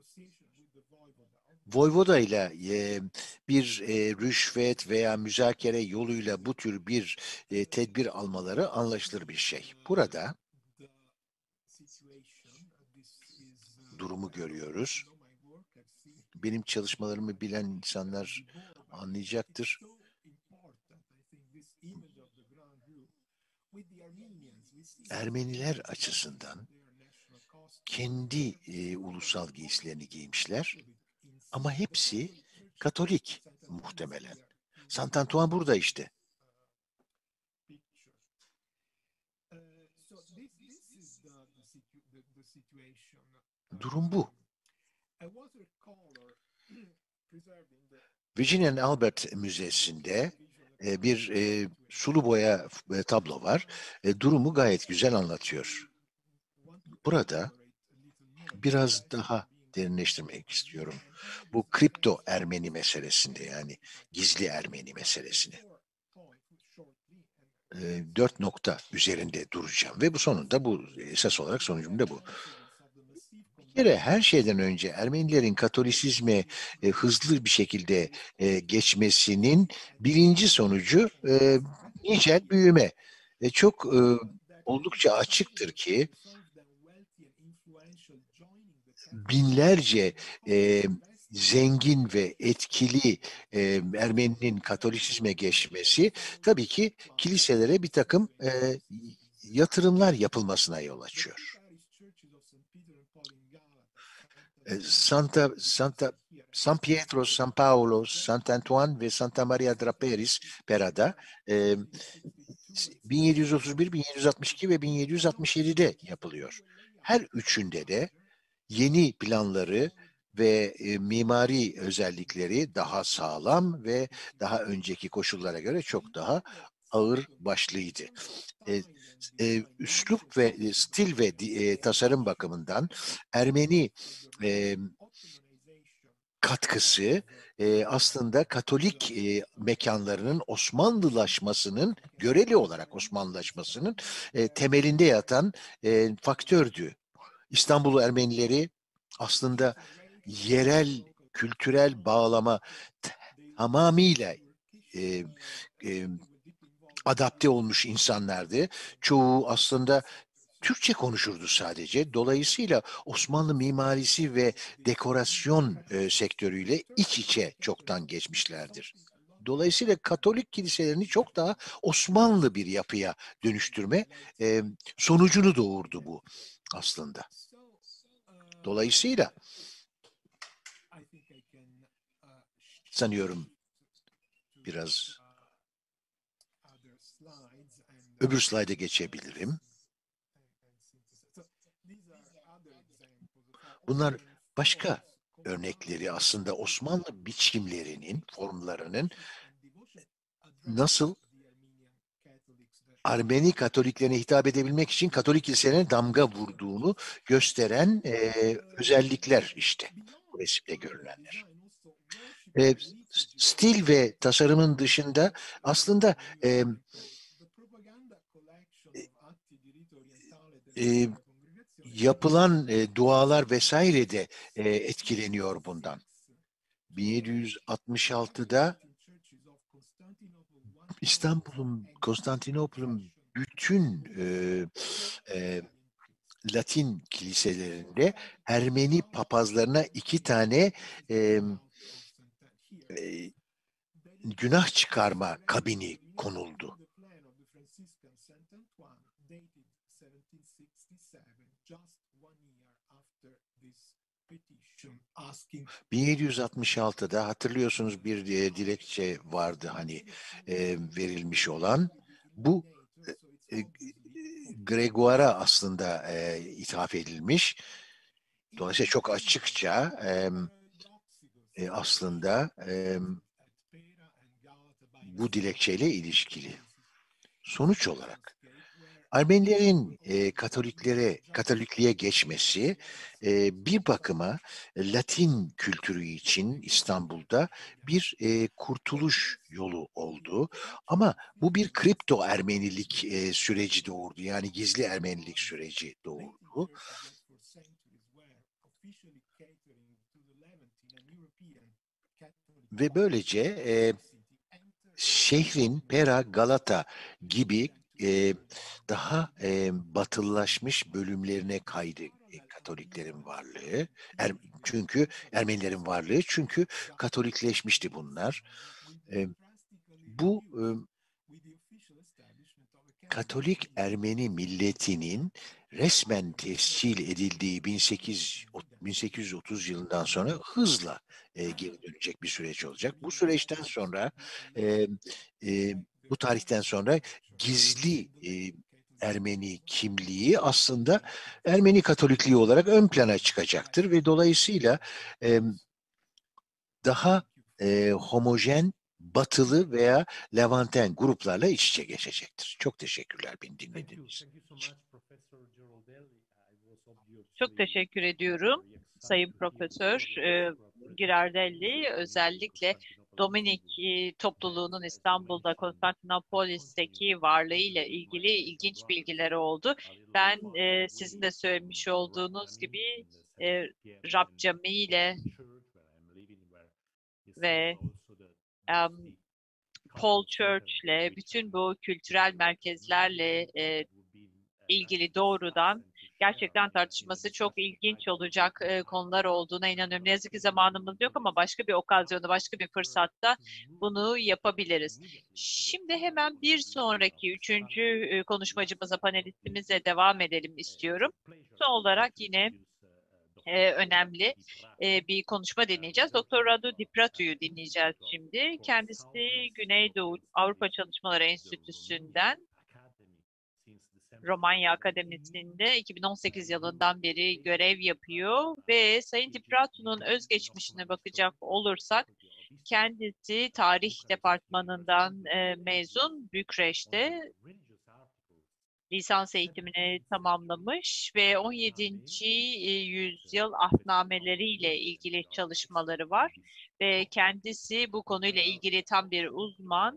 Speaker 1: Voyvoda ile bir rüşvet veya müzakere yoluyla bu tür bir tedbir almaları anlaşılır bir şey. Burada durumu görüyoruz. Benim çalışmalarımı bilen insanlar anlayacaktır. Ermeniler açısından kendi ulusal giysilerini giymişler ama hepsi Katolik muhtemelen. Sant'Antoine burada işte. Durum bu. Virginia and Albert Müzesi'nde bir sulu boya tablo var. Durumu gayet güzel anlatıyor. Burada biraz daha derinleştirmek istiyorum. Bu kripto Ermeni meselesinde, yani gizli Ermeni meselesini. 4 nokta üzerinde duracağım ve bu sonunda bu esas olarak sonucum da bu. Bir kere her şeyden önce Ermenilerin Katolisizme hızlı bir şekilde geçmesinin birinci sonucu nicel büyüme. Çok oldukça açıktır ki binlerce zengin ve etkili Ermeninin Katolisizme geçmesi tabii ki kiliselere bir takım yatırımlar yapılmasına yol açıyor. San Pietro, San Paolo, Sant'Antoine ve Santa Maria Draperis Pera'da 1731, 1762 ve 1767'de yapılıyor. Her üçünde de yeni planları ve mimari özellikleri daha sağlam ve daha önceki koşullara göre çok daha ağır başlıydı. Üslup ve stil ve tasarım bakımından Ermeni katkısı aslında Katolik mekanlarının Osmanlılaşmasının, göreli olarak Osmanlılaşmasının temelinde yatan faktördü. İstanbul Ermenileri aslında yerel kültürel bağlama tamamıyla e, e, adapte olmuş insanlardı. Çoğu aslında Türkçe konuşurdu sadece. Dolayısıyla Osmanlı mimarisi ve dekorasyon sektörüyle iç içe çoktan geçmişlerdir. Dolayısıyla Katolik kiliselerini çok daha Osmanlı bir yapıya dönüştürme sonucunu doğurdu bu aslında. Dolayısıyla sanıyorum biraz öbür slayda geçebilirim. Bunlar başka örnekleri aslında Osmanlı biçimlerinin, formlarının nasıl Ermeni Katoliklerine hitap edebilmek için Katolik kiliselerine damga vurduğunu gösteren özellikler işte bu resimde görülenler. Stil ve tasarımın dışında aslında yapılan dualar vesaire de etkileniyor bundan. 1766'da Konstantinopol'un bütün Latin kiliselerinde Ermeni papazlarına 2 tane günah çıkarma kabini konuldu. 1766'da hatırlıyorsunuz bir dilekçe vardı hani verilmiş olan. Bu Gregoire'a aslında ithaf edilmiş. Dolayısıyla çok açıkça aslında bu dilekçeyle ilişkili. Sonuç olarak Ermenilerin Katolikliğe geçmesi bir bakıma Latin kültürü için İstanbul'da bir kurtuluş yolu oldu. Ama bu bir kripto Ermenilik süreci doğurdu. Yani gizli Ermenilik süreci doğurdu. Ve böylece şehrin Pera, Galata gibi daha batılılaşmış bölümlerine kaydı Katoliklerin varlığı. Çünkü Ermenilerin varlığı, çünkü Katolikleşmişti bunlar. Bu Katolik Ermeni milletinin resmen tescil edildiği 1830 yılından sonra hızla geri dönecek bir süreç olacak. Bu süreçten sonra e, bu tarihten sonra gizli Ermeni kimliği aslında Ermeni Katolikliği olarak ön plana çıkacaktır ve dolayısıyla e, daha homojen Batılı veya Levanten gruplarla iç içe geçecektir. Çok teşekkürler beni dinlediğiniz için.
Speaker 4: Çok teşekkür ediyorum Sayın Profesör Girardelli. Özellikle Dominik topluluğunun İstanbul'da, Konstantinopolis'teki varlığıyla ilgili ilginç bilgileri oldu. Ben sizin de söylemiş olduğunuz gibi Rab Camii ile ve Paul Church'le, bütün bu kültürel merkezlerle ilgili doğrudan gerçekten tartışması çok ilginç olacak konular olduğuna inanıyorum. Ne yazık ki zamanımız yok ama başka bir okazyonda, başka bir fırsatta bunu yapabiliriz. Şimdi hemen bir sonraki üçüncü konuşmacımıza, panelistimize devam edelim istiyorum. Son olarak yine önemli bir konuşma dinleyeceğiz. Doktor Radu Dipratu'yu dinleyeceğiz şimdi. Kendisi Güneydoğu Avrupa Çalışmaları Enstitüsü'nden Romanya Akademisi'nde 2018 yılından beri görev yapıyor ve Sayın Dipratu'nun özgeçmişine bakacak olursak kendisi tarih departmanından mezun Bükreş'te lisans eğitimini tamamlamış ve 17. yüzyıl ahnameleriyle ilgili çalışmaları var ve kendisi bu konuyla ilgili tam bir uzman.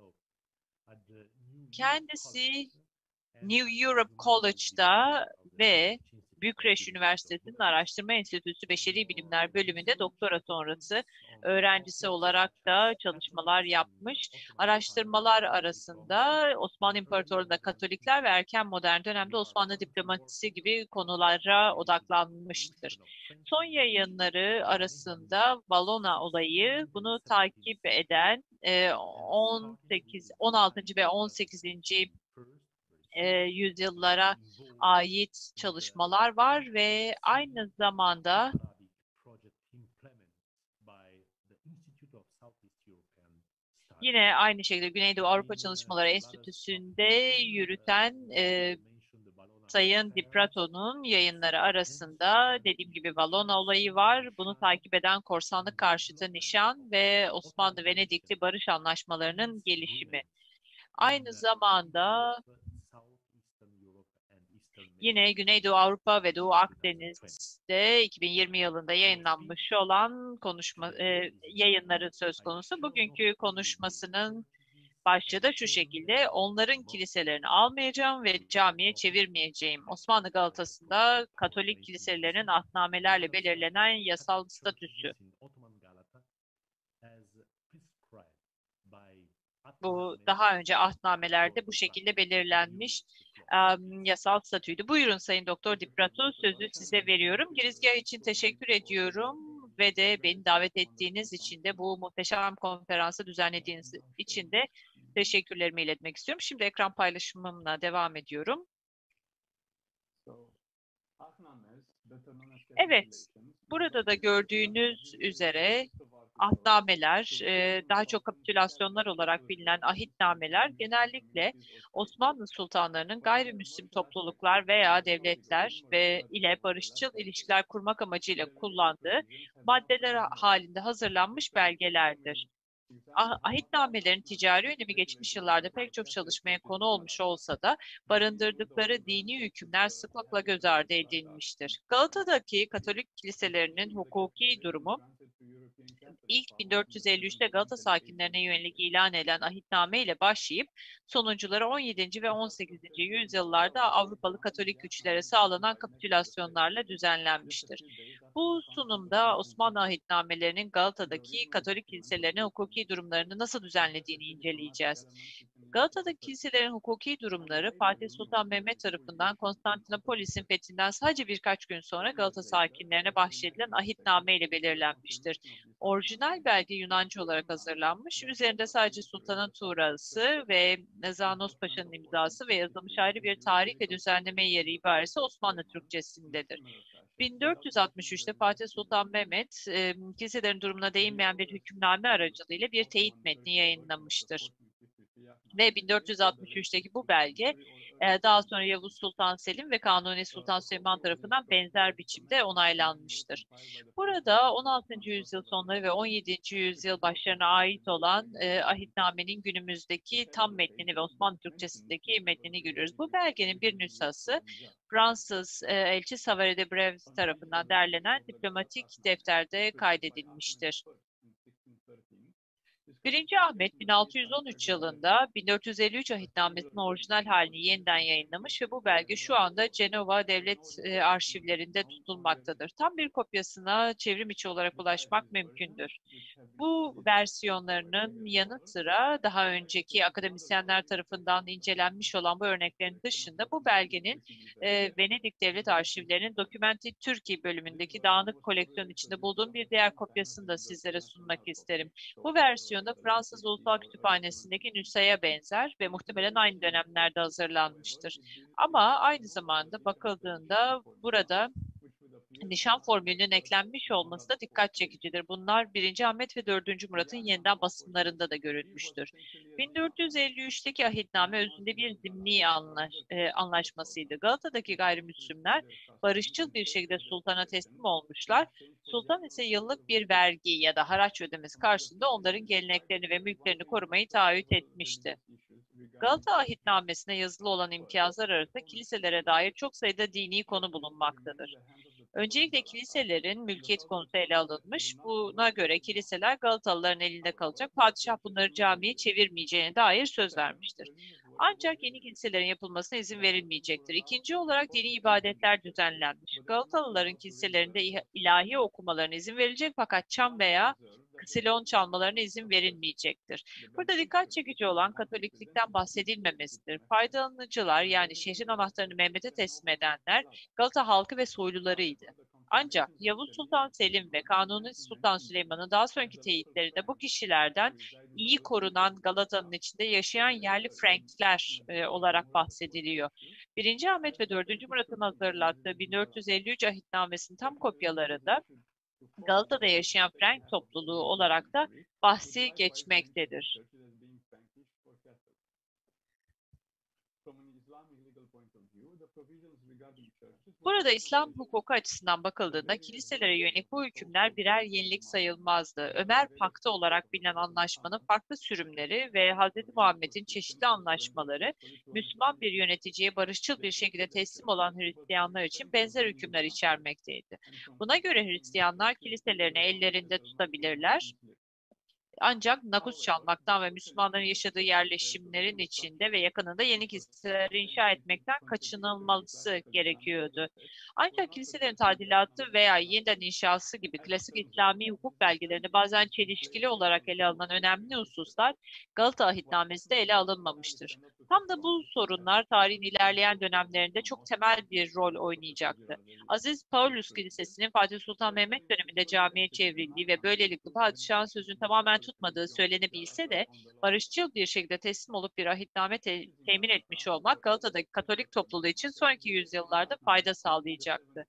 Speaker 4: Kendisi New Europe College'da ve Bükreş Üniversitesi'nin Araştırma Enstitüsü Beşeri Bilimler bölümünde doktora sonrası öğrencisi olarak da çalışmalar yapmış. Araştırmalar arasında Osmanlı İmparatorluğu'nda Katolikler ve erken modern dönemde Osmanlı diplomasisi gibi konulara odaklanmıştır. Son yayınları arasında Valona olayı, bunu takip eden 16. ve 18. Yüzyıllara ait çalışmalar var ve aynı zamanda yine aynı şekilde Güneydoğu Avrupa Çalışmaları Enstitüsü'nde yürüten Sayın Diprato'nun yayınları arasında dediğim gibi Valona olayı var. Bunu takip eden korsanlık karşıtı nişan ve Osmanlı-Venedikli barış anlaşmalarının gelişimi. Aynı zamanda yine Güneydoğu Avrupa ve Doğu Akdeniz'de 2020 yılında yayınlanmış olan yayınları söz konusu. Bugünkü konuşmasının başlığı da şu şekilde: onların kiliselerini almayacağım ve camiye çevirmeyeceğim. Osmanlı Galatası'nda Katolik kiliselerinin ahnamelerle belirlenen yasal statüsü. Bu daha önce ahnamelerde bu şekilde belirlenmiş yasal statüydü. Buyurun Sayın Doktor Diprato, sözü size veriyorum. Girizgah için teşekkür ediyorum ve de beni davet ettiğiniz için de bu muhteşem konferansı düzenlediğiniz için de teşekkürlerimi iletmek istiyorum. Şimdi ekran paylaşımımla devam ediyorum. Evet, burada da gördüğünüz üzere ahnameler, daha çok kapitülasyonlar olarak bilinen ahitnameler genellikle Osmanlı sultanlarının gayrimüslim topluluklar veya devletler ile barışçıl ilişkiler kurmak amacıyla kullandığı maddeler halinde hazırlanmış belgelerdir. Ahitnamelerin ticari önemi geçmiş yıllarda pek çok çalışmaya konu olmuş olsa da barındırdıkları dini hükümler sıklıkla göz ardı edilmiştir. Galata'daki Katolik kiliselerinin hukuki durumu ilk 1453'te Galata sakinlerine yönelik ilan edilen ahitname ile başlayıp sonuncuları 17. ve 18. yüzyıllarda Avrupalı Katolik güçlere sağlanan kapitülasyonlarla düzenlenmiştir. Bu sunumda Osmanlı ahitnamelerinin Galata'daki Katolik kiliselerinin hukuki durumlarını nasıl düzenlediğini inceleyeceğiz. Galata'daki kiliselerin hukuki durumları Fatih Sultan Mehmet tarafından Konstantinopolis'in fethinden sadece birkaç gün sonra Galata sakinlerine bahşedilen ahitname ile belirlenmiştir. Orijinal belge Yunanca olarak hazırlanmış. Üzerinde sadece Sultan'ın tuğrası ve Zanos Paşa'nın imzası ve yazılmış ayrı bir tarih ve düzenleme yeri ibaresi Osmanlı Türkçesindedir. 1463'te Fatih Sultan Mehmet, kiliselerin durumuna değinmeyen bir hükümname aracılığıyla bir teyit metni yayınlamıştır. Ve 1463'teki bu belge daha sonra Yavuz Sultan Selim ve Kanuni Sultan Süleyman tarafından benzer biçimde onaylanmıştır. Burada 16. yüzyıl sonları ve 17. yüzyıl başlarına ait olan ahitnamenin günümüzdeki tam metnini ve Osmanlı Türkçesindeki metnini görüyoruz. Bu belgenin bir nüshası Fransız elçi Savary de Brève tarafından derlenen diplomatik defterde kaydedilmiştir. 1. Ahmet 1613 yılında 1453 ahitnamesinin orijinal halini yeniden yayınlamış ve bu belge şu anda Cenova Devlet Arşivlerinde tutulmaktadır. Tam bir kopyasına çevrim içi olarak ulaşmak mümkündür. Bu versiyonlarının yanı sıra daha önceki akademisyenler tarafından incelenmiş olan bu örneklerin dışında bu belgenin Venedik Devlet Arşivleri'nin Documenti Turki bölümündeki dağınık koleksiyon içinde bulduğum bir diğer kopyasını da sizlere sunmak isterim. Bu versiyonda Fransız Ulusal Kütüphanesi'ndeki nüshaya benzer ve muhtemelen aynı dönemlerde hazırlanmıştır. Ama aynı zamanda bakıldığında burada nişan formülünün eklenmiş olması da dikkat çekicidir. Bunlar 1. Ahmet ve 4. Murat'ın yeniden basımlarında da görülmüştür. 1453'teki ahitname özünde bir zimni anlaşmasıydı. Galata'daki gayrimüslimler barışçıl bir şekilde sultana teslim olmuşlar. Sultan ise yıllık bir vergi ya da haraç ödemesi karşılığında onların geleneklerini ve mülklerini korumayı taahhüt etmişti. Galata ahitnamesine yazılı olan imtiyazlar arasında kiliselere dair çok sayıda dini konu bulunmaktadır. Öncelikle kiliselerin mülkiyet konusu ele alınmış. Buna göre kiliseler Galatalıların elinde kalacak. Padişah bunları camiye çevirmeyeceğine dair söz vermiştir. Ancak yeni kiliselerin yapılmasına izin verilmeyecektir. İkinci olarak dini ibadetler düzenlenmiş. Galatalıların kiliselerinde ilahi okumalarına izin verilecek fakat çan veya ksilon çalmalarına izin verilmeyecektir. Burada dikkat çekici olan Katoliklikten bahsedilmemesidir. Faydalanıcılar yani şehrin anahtarını Mehmet'e teslim edenler Galata halkı ve soylularıydı. Ancak Yavuz Sultan Selim ve Kanuni Sultan Süleyman'ın daha sonraki teyitlerinde bu kişilerden iyi korunan Galata'nın içinde yaşayan yerli Frankler olarak bahsediliyor. 1. Ahmet ve 4. Murat'ın hazırlattığı 1453 ahitnamesinin tam kopyalarında Galata'da yaşayan Frank topluluğu olarak da bahsi geçmektedir. Burada İslam hukuku açısından bakıldığında kiliselere yönelik bu hükümler birer yenilik sayılmazdı. Ömer Paktı olarak bilinen anlaşmanın farklı sürümleri ve Hz. Muhammed'in çeşitli anlaşmaları Müslüman bir yöneticiye barışçıl bir şekilde teslim olan Hristiyanlar için benzer hükümler içermekteydi. Buna göre Hristiyanlar kiliselerini ellerinde tutabilirler. Ancak nakuz çalmaktan ve Müslümanların yaşadığı yerleşimlerin içinde ve yakınında yeni kiliseler inşa etmekten kaçınılması gerekiyordu. Ancak kiliselerin tadilatı veya yeniden inşası gibi klasik İslami hukuk belgelerinde bazen çelişkili olarak ele alınan önemli hususlar Galata Ahitnamesi'nde ele alınmamıştır. Tam da bu sorunlar tarihin ilerleyen dönemlerinde çok temel bir rol oynayacaktı. Aziz Paulus Kilisesi'nin Fatih Sultan Mehmet döneminde camiye çevrildiği ve böylelikle padişahın sözünü tamamen tutmadığı söylenebilse de barışçıl bir şekilde teslim olup bir ahitname temin etmiş olmak Galata'daki Katolik topluluğu için sonraki yüzyıllarda fayda sağlayacaktı.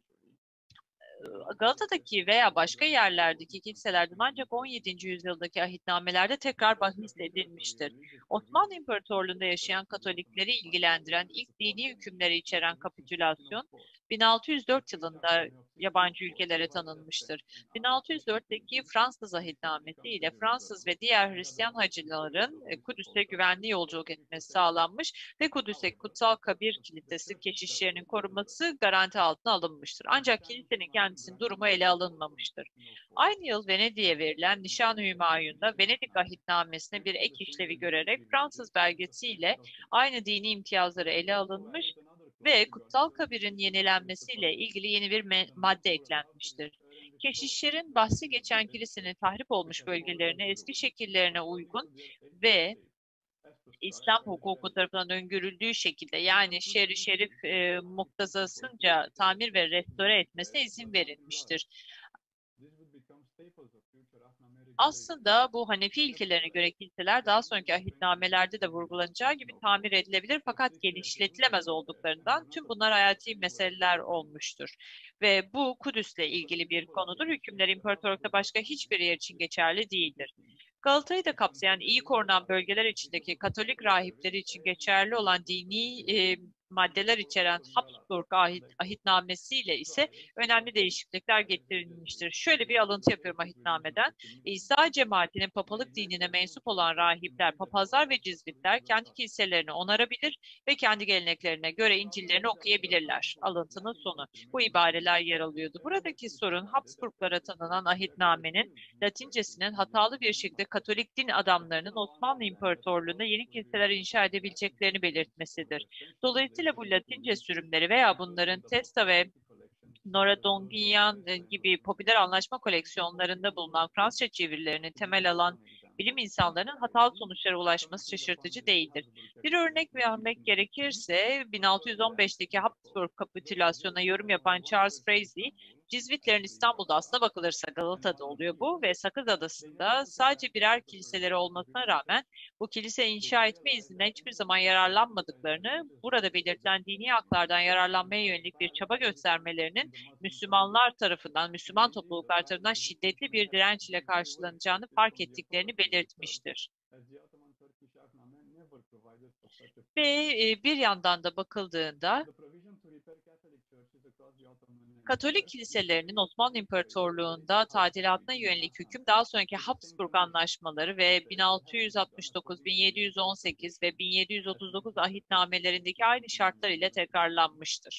Speaker 4: Galata'daki veya başka yerlerdeki kiliselerden ancak 17. yüzyıldaki ahitnamelerde tekrar bahis edilmiştir. Osmanlı İmparatorluğu'nda yaşayan Katolikleri ilgilendiren ilk dini hükümleri içeren kapitülasyon 1604 yılında yabancı ülkelere tanınmıştır. 1604'teki Fransız ahitnamesi ile Fransız ve diğer Hristiyan hacıların Kudüs'e güvenli yolculuk etmesi sağlanmış ve Kudüs'e Kutsal Kabir Kilisesi keşişlerinin korunması garanti altına alınmıştır. Ancak kilisenin kendisinin durumu ele alınmamıştır. Aynı yıl Venedik'e verilen Nişan-ı Hümayun'da Venedik ahitnamesine bir ek işlevi görerek Fransız belgesiyle aynı dini imtiyazları ele alınmış ve Kutsal Kabir'in yenilenmesiyle ilgili yeni bir madde eklenmiştir. Keşişlerin bahsi geçen kilisenin tahrip olmuş bölgelerine eski şekillerine uygun ve İslam hukuku tarafından öngörüldüğü şekilde yani şer-i şerif muktezasınca tamir ve restore etmesine izin verilmiştir. Aslında bu Hanefi ilkelerine göre kiliseler daha sonraki ahitnamelerde de vurgulanacağı gibi tamir edilebilir fakat genişletilemez olduklarından tüm bunlar hayati meseleler olmuştur. Ve bu Kudüs'le ilgili bir konudur. Hükümler imparatorlukta başka hiçbir yer için geçerli değildir. Galata'yı da kapsayan iyi korunan bölgeler içindeki Katolik rahipleri için geçerli olan dini maddeler içeren Habsburg ahitnamesiyle ise önemli değişiklikler getirilmiştir. Şöyle bir alıntı yapıyorum ahitnameden. İsa cemaatinin papalık dinine mensup olan rahipler, papazlar ve cizvitler kendi kiliselerini onarabilir ve kendi geleneklerine göre İncil'lerini okuyabilirler. Alıntının sonu. Bu ibareler yer alıyordu. Buradaki sorun Habsburglara tanınan ahitnamenin Latincesinin hatalı bir şekilde Katolik din adamlarının Osmanlı İmparatorluğu'nda yeni kiliseler inşa edebileceklerini belirtmesidir. Dolayısıyla bu Latince sürümleri veya bunların Testa ve Noradongian gibi popüler anlaşma koleksiyonlarında bulunan Fransızca çevirilerini temel alan bilim insanlarının hatalı sonuçlara ulaşması şaşırtıcı değildir. Bir örnek vermek gerekirse 1615'teki Habsburg kapitülasyonuna yorum yapan Charles Frazee, Cizvitlerin İstanbul'da aslına bakılırsa Galata'da oluyor bu ve Sakız Adası'nda sadece birer kiliseleri olmasına rağmen bu kilise inşa etme izninden hiçbir zaman yararlanmadıklarını, burada belirtilen dini haklardan yararlanmaya yönelik bir çaba göstermelerinin Müslümanlar tarafından, Müslüman topluluklar tarafından şiddetli bir direnç ile karşılanacağını fark ettiklerini belirtmiştir. Ve bir yandan da bakıldığında Katolik kiliselerinin Osmanlı İmparatorluğu'nda tadilatına yönelik hüküm daha sonraki Habsburg anlaşmaları ve 1669, 1718 ve 1739 ahitnamelerindeki aynı şartlar ile tekrarlanmıştır.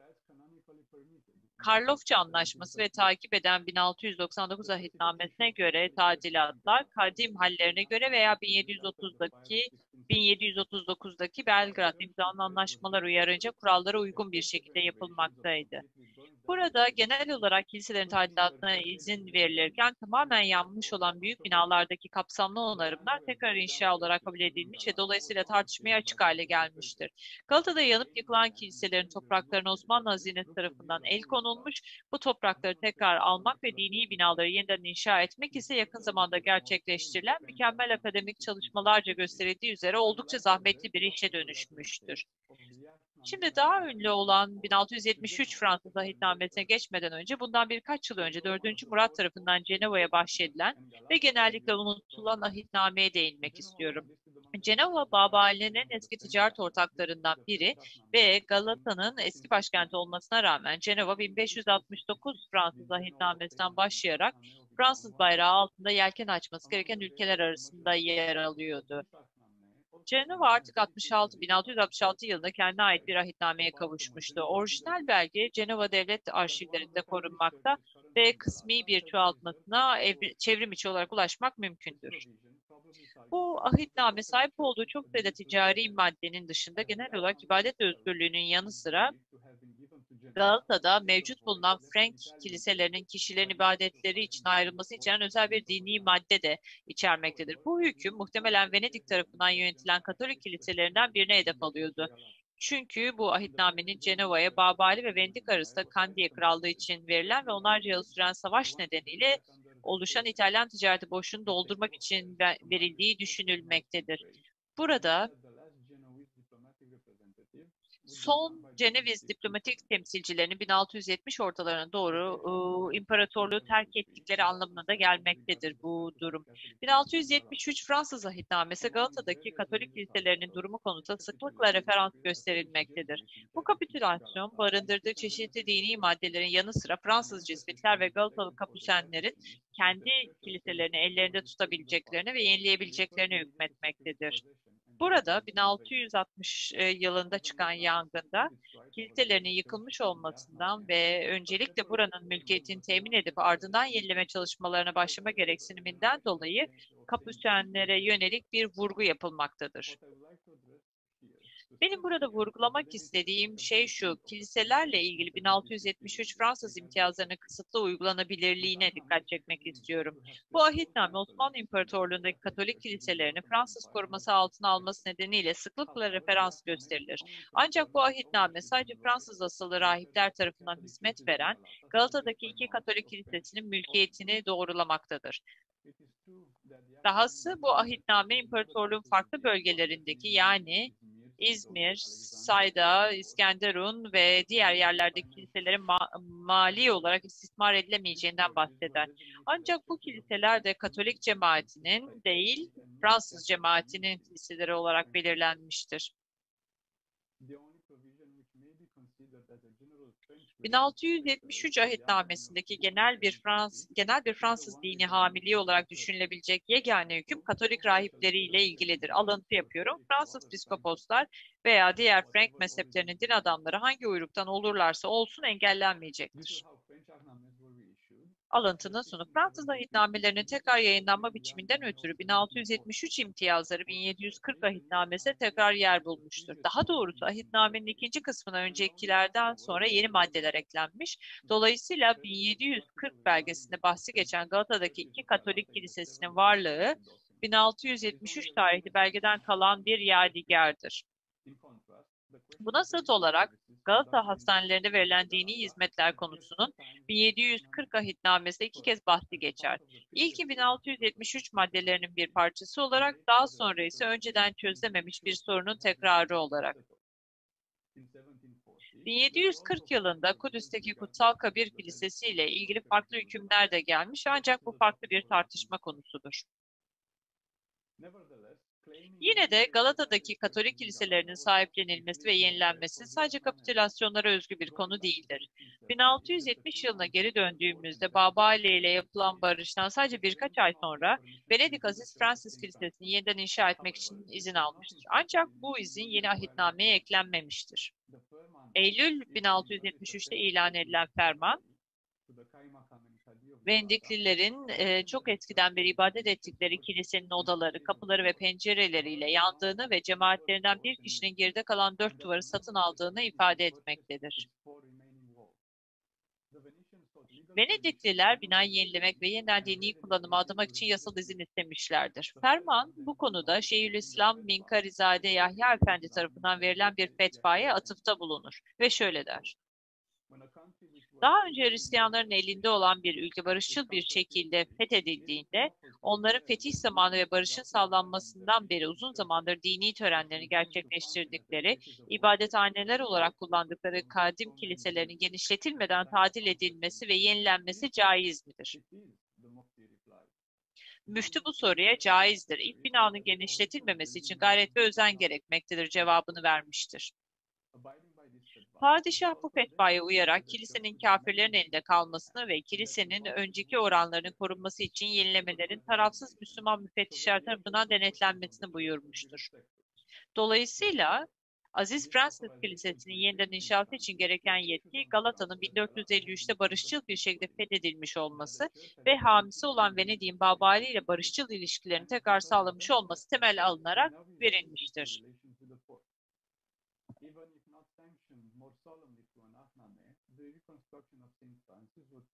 Speaker 4: Karlofça Anlaşması ve takip eden 1699 ahitnamesine göre tadilatlar kadim hallerine göre veya 1739'daki Belgrad imzalı anlaşmalar uyarınca kurallara uygun bir şekilde yapılmaktaydı. Burada genel olarak kiliselerin tadilatına izin verilirken tamamen yanmış olan büyük binalardaki kapsamlı onarımlar tekrar inşa olarak kabul edilmiş ve dolayısıyla tartışmaya açık hale gelmiştir. Galata'da yanıp yıkılan kiliselerin topraklarına Osmanlı hazinesi tarafından el konulmuş, bu toprakları tekrar almak ve dini binaları yeniden inşa etmek ise yakın zamanda gerçekleştirilen mükemmel akademik çalışmalarca gösterildiği üzere oldukça zahmetli bir işe dönüşmüştür. Şimdi daha ünlü olan 1673 Fransız ahitnamesine geçmeden önce bundan birkaç yıl önce 4. Murat tarafından Cenova'ya bahşedilen ve genellikle unutulan ahitnameye değinmek istiyorum. Cenova, Babali'nin eski ticaret ortaklarından biri ve Galata'nın eski başkenti olmasına rağmen Cenova 1569 Fransız ahitnamesinden başlayarak Fransız bayrağı altında yelken açması gereken ülkeler arasında yer alıyordu. Cenova artık 1666 yılında kendine ait bir ahitnameye kavuşmuştu. Orijinal belge Cenova Devlet Arşivlerinde korunmakta ve kısmi bir çoğaltmasına çevrim içi olarak ulaşmak mümkündür. Bu ahitname sahip olduğu çok sayıda ticari maddenin dışında genel olarak ibadet özgürlüğünün yanı sıra Galata'da mevcut bulunan Frank kiliselerinin kişilerin ibadetleri için ayrılması içeren özel bir dini madde de içermektedir. Bu hüküm muhtemelen Venedik tarafından yönetilen Katolik kiliselerinden birine hedef alıyordu. Çünkü bu ahitnamenin Cenova'ya, Babali ve Venedik arasında Kandiye Krallığı için verilen ve onlarca yıl süren savaş nedeniyle oluşan İtalyan ticareti boşluğunu doldurmak için verildiği düşünülmektedir. Burada son Ceneviz diplomatik temsilcilerinin 1670 ortalarına doğru imparatorluğu terk ettikleri anlamına da gelmektedir bu durum. 1673 Fransız Ahitnamesi Galata'daki Katolik kiliselerinin durumu konusunda sıklıkla referans gösterilmektedir. Bu kapitülasyon barındırdığı çeşitli dini maddelerin yanı sıra Fransız Cizvitler ve Galatalı Kapusenlerin kendi kiliselerini ellerinde tutabileceklerini ve yenileyebileceklerini hükmetmektedir. Burada 1660 yılında çıkan yangında kiliselerinin yıkılmış olmasından ve öncelikle buranın mülkiyetini temin edip ardından yenileme çalışmalarına başlama gereksiniminden dolayı Kapusenlere yönelik bir vurgu yapılmaktadır. Benim burada vurgulamak istediğim şey şu, kiliselerle ilgili 1673 Fransız imtiyazlarının kısıtlı uygulanabilirliğine dikkat çekmek istiyorum. Bu ahitname Osmanlı İmparatorluğu'ndaki Katolik kiliselerini Fransız koruması altına alması nedeniyle sıklıkla referans gösterilir. Ancak bu ahitname sadece Fransız asıllı rahipler tarafından hizmet veren Galata'daki iki Katolik kilisesinin mülkiyetini doğrulamaktadır. Dahası bu ahitname imparatorluğun farklı bölgelerindeki yani İzmir, Sayda, İskenderun ve diğer yerlerdeki kiliselerin mali olarak istismar edilemeyeceğinden bahseder. Ancak bu kiliseler de Katolik cemaatinin değil, Fransız cemaatinin kiliseleri olarak belirlenmiştir. 1673 ahitnamesindeki genel bir Fransız dini hamiliği olarak düşünülebilecek yegane hüküm Katolik rahipleriyle ilgilidir. Alıntı yapıyorum. Fransız piskoposlar veya diğer Frank mezheplerinin din adamları hangi uyruktan olurlarsa olsun engellenmeyecektir. Alıntının sonu Fransız ahitnamelerinin tekrar yayınlanma biçiminden ötürü 1673 imtiyazları 1740 ahitnamesine tekrar yer bulmuştur. Daha doğrusu ahitnamenin ikinci kısmına öncekilerden sonra yeni maddeler eklenmiş. Dolayısıyla 1740 belgesinde bahsi geçen Galata'daki iki Katolik kilisesinin varlığı 1673 tarihli belgeden kalan bir yadigardır. Buna zıt olarak Galata hastanelerinde verilen dini hizmetler konusunun 1740 ahitnamesinde iki kez bahsi geçer. İlki 1673 maddelerinin bir parçası olarak, daha sonra ise önceden çözülememiş bir sorunun tekrarı olarak. 1740 yılında Kudüs'teki Kutsal Kabir Kilisesi ile ilgili farklı hükümler de gelmiş ancak bu farklı bir tartışma konusudur. Yine de Galata'daki Katolik kiliselerinin sahiplenilmesi ve yenilenmesi sadece kapitülasyonlara özgü bir konu değildir. 1670 yılına geri döndüğümüzde Babali ile yapılan barıştan sadece birkaç ay sonra Venedik Aziz Francis Kilisesi'ni yeniden inşa etmek için izin almıştır. Ancak bu izin yeni ahitnameye eklenmemiştir. Eylül 1673'te ilan edilen ferman, Vendiklilerin çok eskiden beri ibadet ettikleri kilisenin odaları, kapıları ve pencereleriyle yandığını ve cemaatlerinden bir kişinin geride kalan 4 duvarı satın aldığını ifade etmektedir. Venedikliler binayı yenilemek ve yeniden dini kullanıma adamak için yasal izin istemişlerdir. Ferman bu konuda Şeyhülislam Minkarizade Yahya Efendi tarafından verilen bir fetvaya atıfta bulunur ve şöyle der. Daha önce Hristiyanların elinde olan bir ülke barışçıl bir şekilde fethedildiğinde, onların fetih zamanı ve barışın sağlanmasından beri uzun zamandır dini törenlerini gerçekleştirdikleri, ibadethaneler olarak kullandıkları kadim kiliselerin genişletilmeden tadil edilmesi ve yenilenmesi caiz midir? Müftü bu soruya caizdir. İlk binanın genişletilmemesi için gayret ve özen gerekmektedir cevabını vermiştir. Padişah bu fetvaya uyarak kilisenin kafirlerin elinde kalmasını ve kilisenin önceki oranlarının korunması için yenilemelerin tarafsız Müslüman müfettişler tarafından denetlenmesini buyurmuştur. Dolayısıyla Aziz Fransız Kilisesi'nin yeniden inşaatı için gereken yetki Galata'nın 1453'te barışçıl bir şekilde fethedilmiş olması ve hamisi olan Venedik'in Babali ile barışçıl ilişkilerini tekrar sağlamış olması temel alınarak verilmiştir.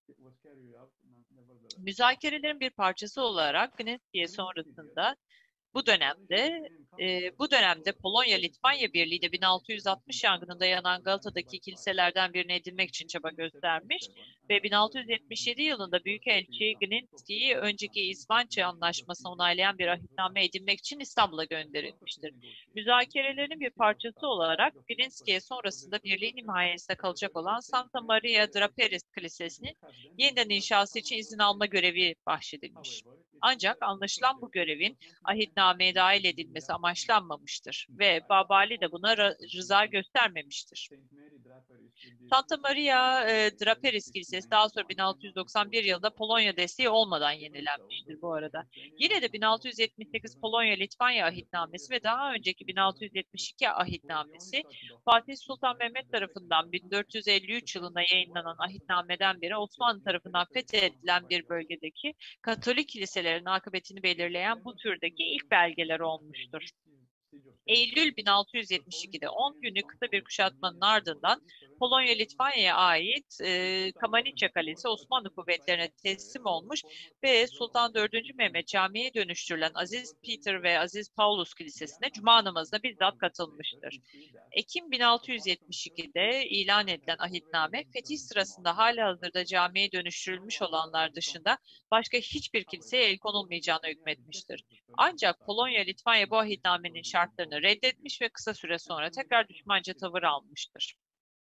Speaker 4: Müzakerelerin bir parçası olarak Gnesiye sonrasında Bu dönemde Polonya-Litvanya Birliği de 1660 yangınında yanan Galata'daki kiliselerden birini edinmek için çaba göstermiş ve 1677 yılında Büyükelçi Glinski'yi önceki İsvançı Anlaşması'nı onaylayan bir ahitname edinmek için İstanbul'a gönderilmiştir. Müzakerelerin bir parçası olarak Glinski'ye sonrasında birliğin himayesinde kalacak olan Santa Maria Draperis Kilisesi'nin yeniden inşası için izin alma görevi bahşedilmiş. Ancak anlaşılan bu görevin ahitnameye dahil edilmesi amaçlanmamıştır ve Babali de buna rıza göstermemiştir. Santa Maria Draperis Kilisesi daha sonra 1691 yılında Polonya desteği olmadan yenilenmiştir bu arada. Yine de 1678 Polonya-Litvanya ahitnamesi ve daha önceki 1672 ahitnamesi Fatih Sultan Mehmet tarafından 1453 yılında yayınlanan ahitnameden beri Osmanlı tarafından fethedilen bir bölgedeki Katolik kiliselerin akıbetini belirleyen bu türdeki ilk belgeler olmuştur. Eylül 1672'de 10 günlük kısa bir kuşatmanın ardından Polonya-Litvanya'ya ait Kamanice Kalesi Osmanlı kuvvetlerine teslim olmuş ve Sultan 4. Mehmet Camii'ye dönüştürülen Aziz Peter ve Aziz Paulus Kilisesi'ne Cuma namazına bizzat katılmıştır. Ekim 1672'de ilan edilen ahitname, fetih sırasında halihazırda camiye dönüştürülmüş olanlar dışında başka hiçbir kiliseye el konulmayacağına hükmetmiştir. Ancak Polonya-Litvanya bu ahitnamenin şartlarını reddetmiş ve kısa süre sonra tekrar düşmanca tavır almıştır.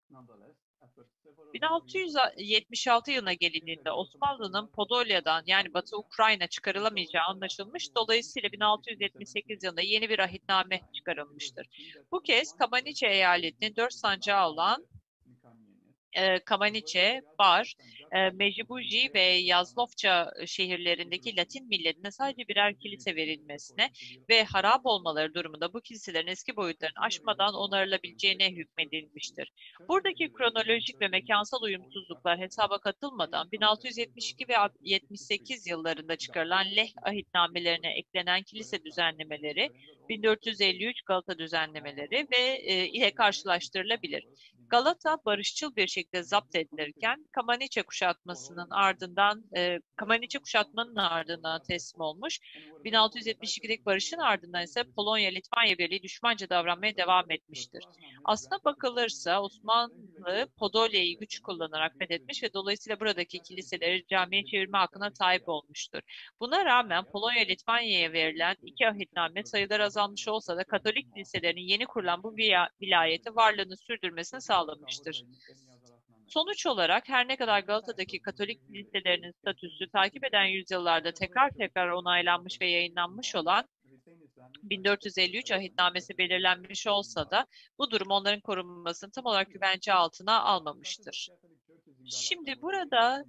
Speaker 4: 1676 yılına gelindiğinde Osmanlı'nın Podolya'dan yani Batı Ukrayna çıkarılamayacağı anlaşılmış. Dolayısıyla 1678 yılında yeni bir ahitname çıkarılmıştır. Bu kez Kamanice eyaletinin 4 sancağı olan Kamanice, Bar, Međimurje ve Yazlovça şehirlerindeki Latin milletine sadece birer kilise verilmesine ve harap olmaları durumunda bu kiliselerin eski boyutlarını aşmadan onarılabileceğine hükmedilmiştir. Buradaki kronolojik ve mekansal uyumsuzluklar hesaba katılmadan 1672 ve 78 yıllarında çıkarılan Leh ahitnamelerine eklenen kilise düzenlemeleri, 1453 Galata düzenlemeleri ile karşılaştırılabilir. Galata barışçıl bir şekilde zapt edilirken Kamanice kuşatmanın ardından teslim olmuş. 1672'deki barışın ardından ise Polonya-Litvanya Birliği düşmanca davranmaya devam etmiştir. Aslına bakılırsa Osmanlı Podolya'yı güç kullanarak fethetmiş ve dolayısıyla buradaki kiliseleri camiye çevirme hakkına sahip olmuştur. Buna rağmen Polonya-Litvanya'ya verilen iki ahitname sayıları azalmış olsa da Katolik kiliselerinin yeni kurulan bu vilayete varlığını sürdürmesini sağlamıştır. Sonuç olarak her ne kadar Galata'daki Katolik kiliselerinin statüsü takip eden yüzyıllarda tekrar onaylanmış ve yayınlanmış olan 1453 ahitnamesi belirlenmiş olsa da bu durum onların korunmasını tam olarak güvence altına almamıştır. Şimdi burada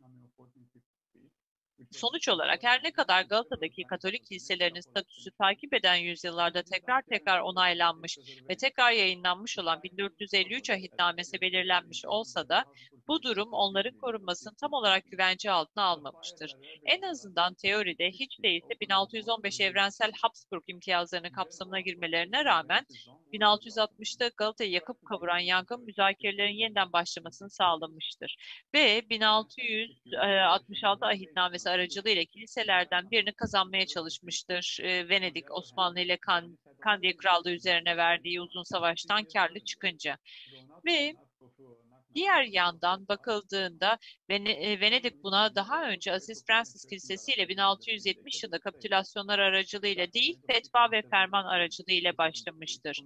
Speaker 4: sonuç olarak her ne kadar Galata'daki Katolik kiliselerinin statüsü takip eden yüzyıllarda tekrar onaylanmış ve tekrar yayınlanmış olan 1453 ahitnamesi belirlenmiş olsa da bu durum onların korunmasını tam olarak güvence altına almamıştır. En azından teoride hiç değilse 1615 evrensel Habsburg imtiyazlarının kapsamına girmelerine rağmen 1660'ta Galata'yı yakıp kavuran yangın müzakerelerin yeniden başlamasını sağlamıştır. Ve 1666 ahitnamesi aracılığıyla kiliselerden birini kazanmaya çalışmıştır. Venedik, Osmanlı ile Kandiye Krallığı üzerine verdiği uzun savaştan kârlı çıkınca. Ve diğer yandan bakıldığında Venedik buna daha önce Aziz Francis Kilisesi ile 1670 yılında kapitülasyonlar aracılığıyla değil, fetva ve ferman aracılığıyla başlamıştır.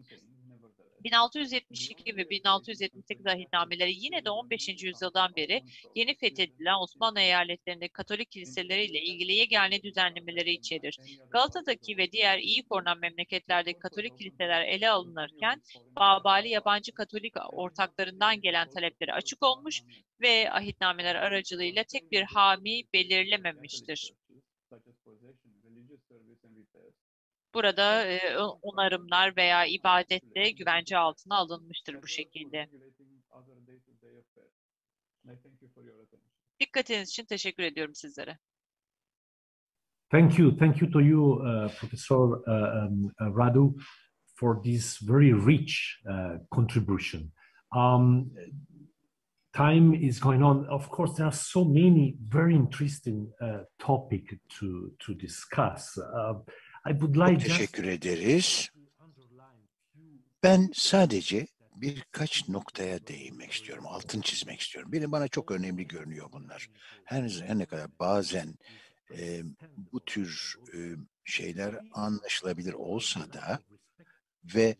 Speaker 4: 1672 ve 1678 ahitnameleri yine de 15. yüzyıldan beri yeni fethedilen Osmanlı eyaletlerindeki Katolik kiliseleriyle ilgili yegane düzenlemeleri içerir. Galata'daki ve diğer iyi korunan memleketlerdeki Katolik kiliseler ele alınırken Babali yabancı Katolik ortaklarından gelen talepleri açık olmuş ve ahitnameler aracılığıyla tek bir hami belirlememiştir. Burada onarımlar veya ibadet de güvence altına alınmıştır bu şekilde. Dikkatiniz için teşekkür ediyorum sizlere.
Speaker 5: Thank you to you, Professor Radu, for this very rich contribution. Time is going on. Of course, there are so many very interesting topics to discuss. I would
Speaker 1: Çok
Speaker 5: like just
Speaker 1: teşekkür ederiz. Ben sadece birkaç noktaya değinmek istiyorum, altını çizmek istiyorum. Bana çok önemli görünüyor bunlar. Her ne kadar bazen bu tür şeyler anlaşılabilir olsa da ve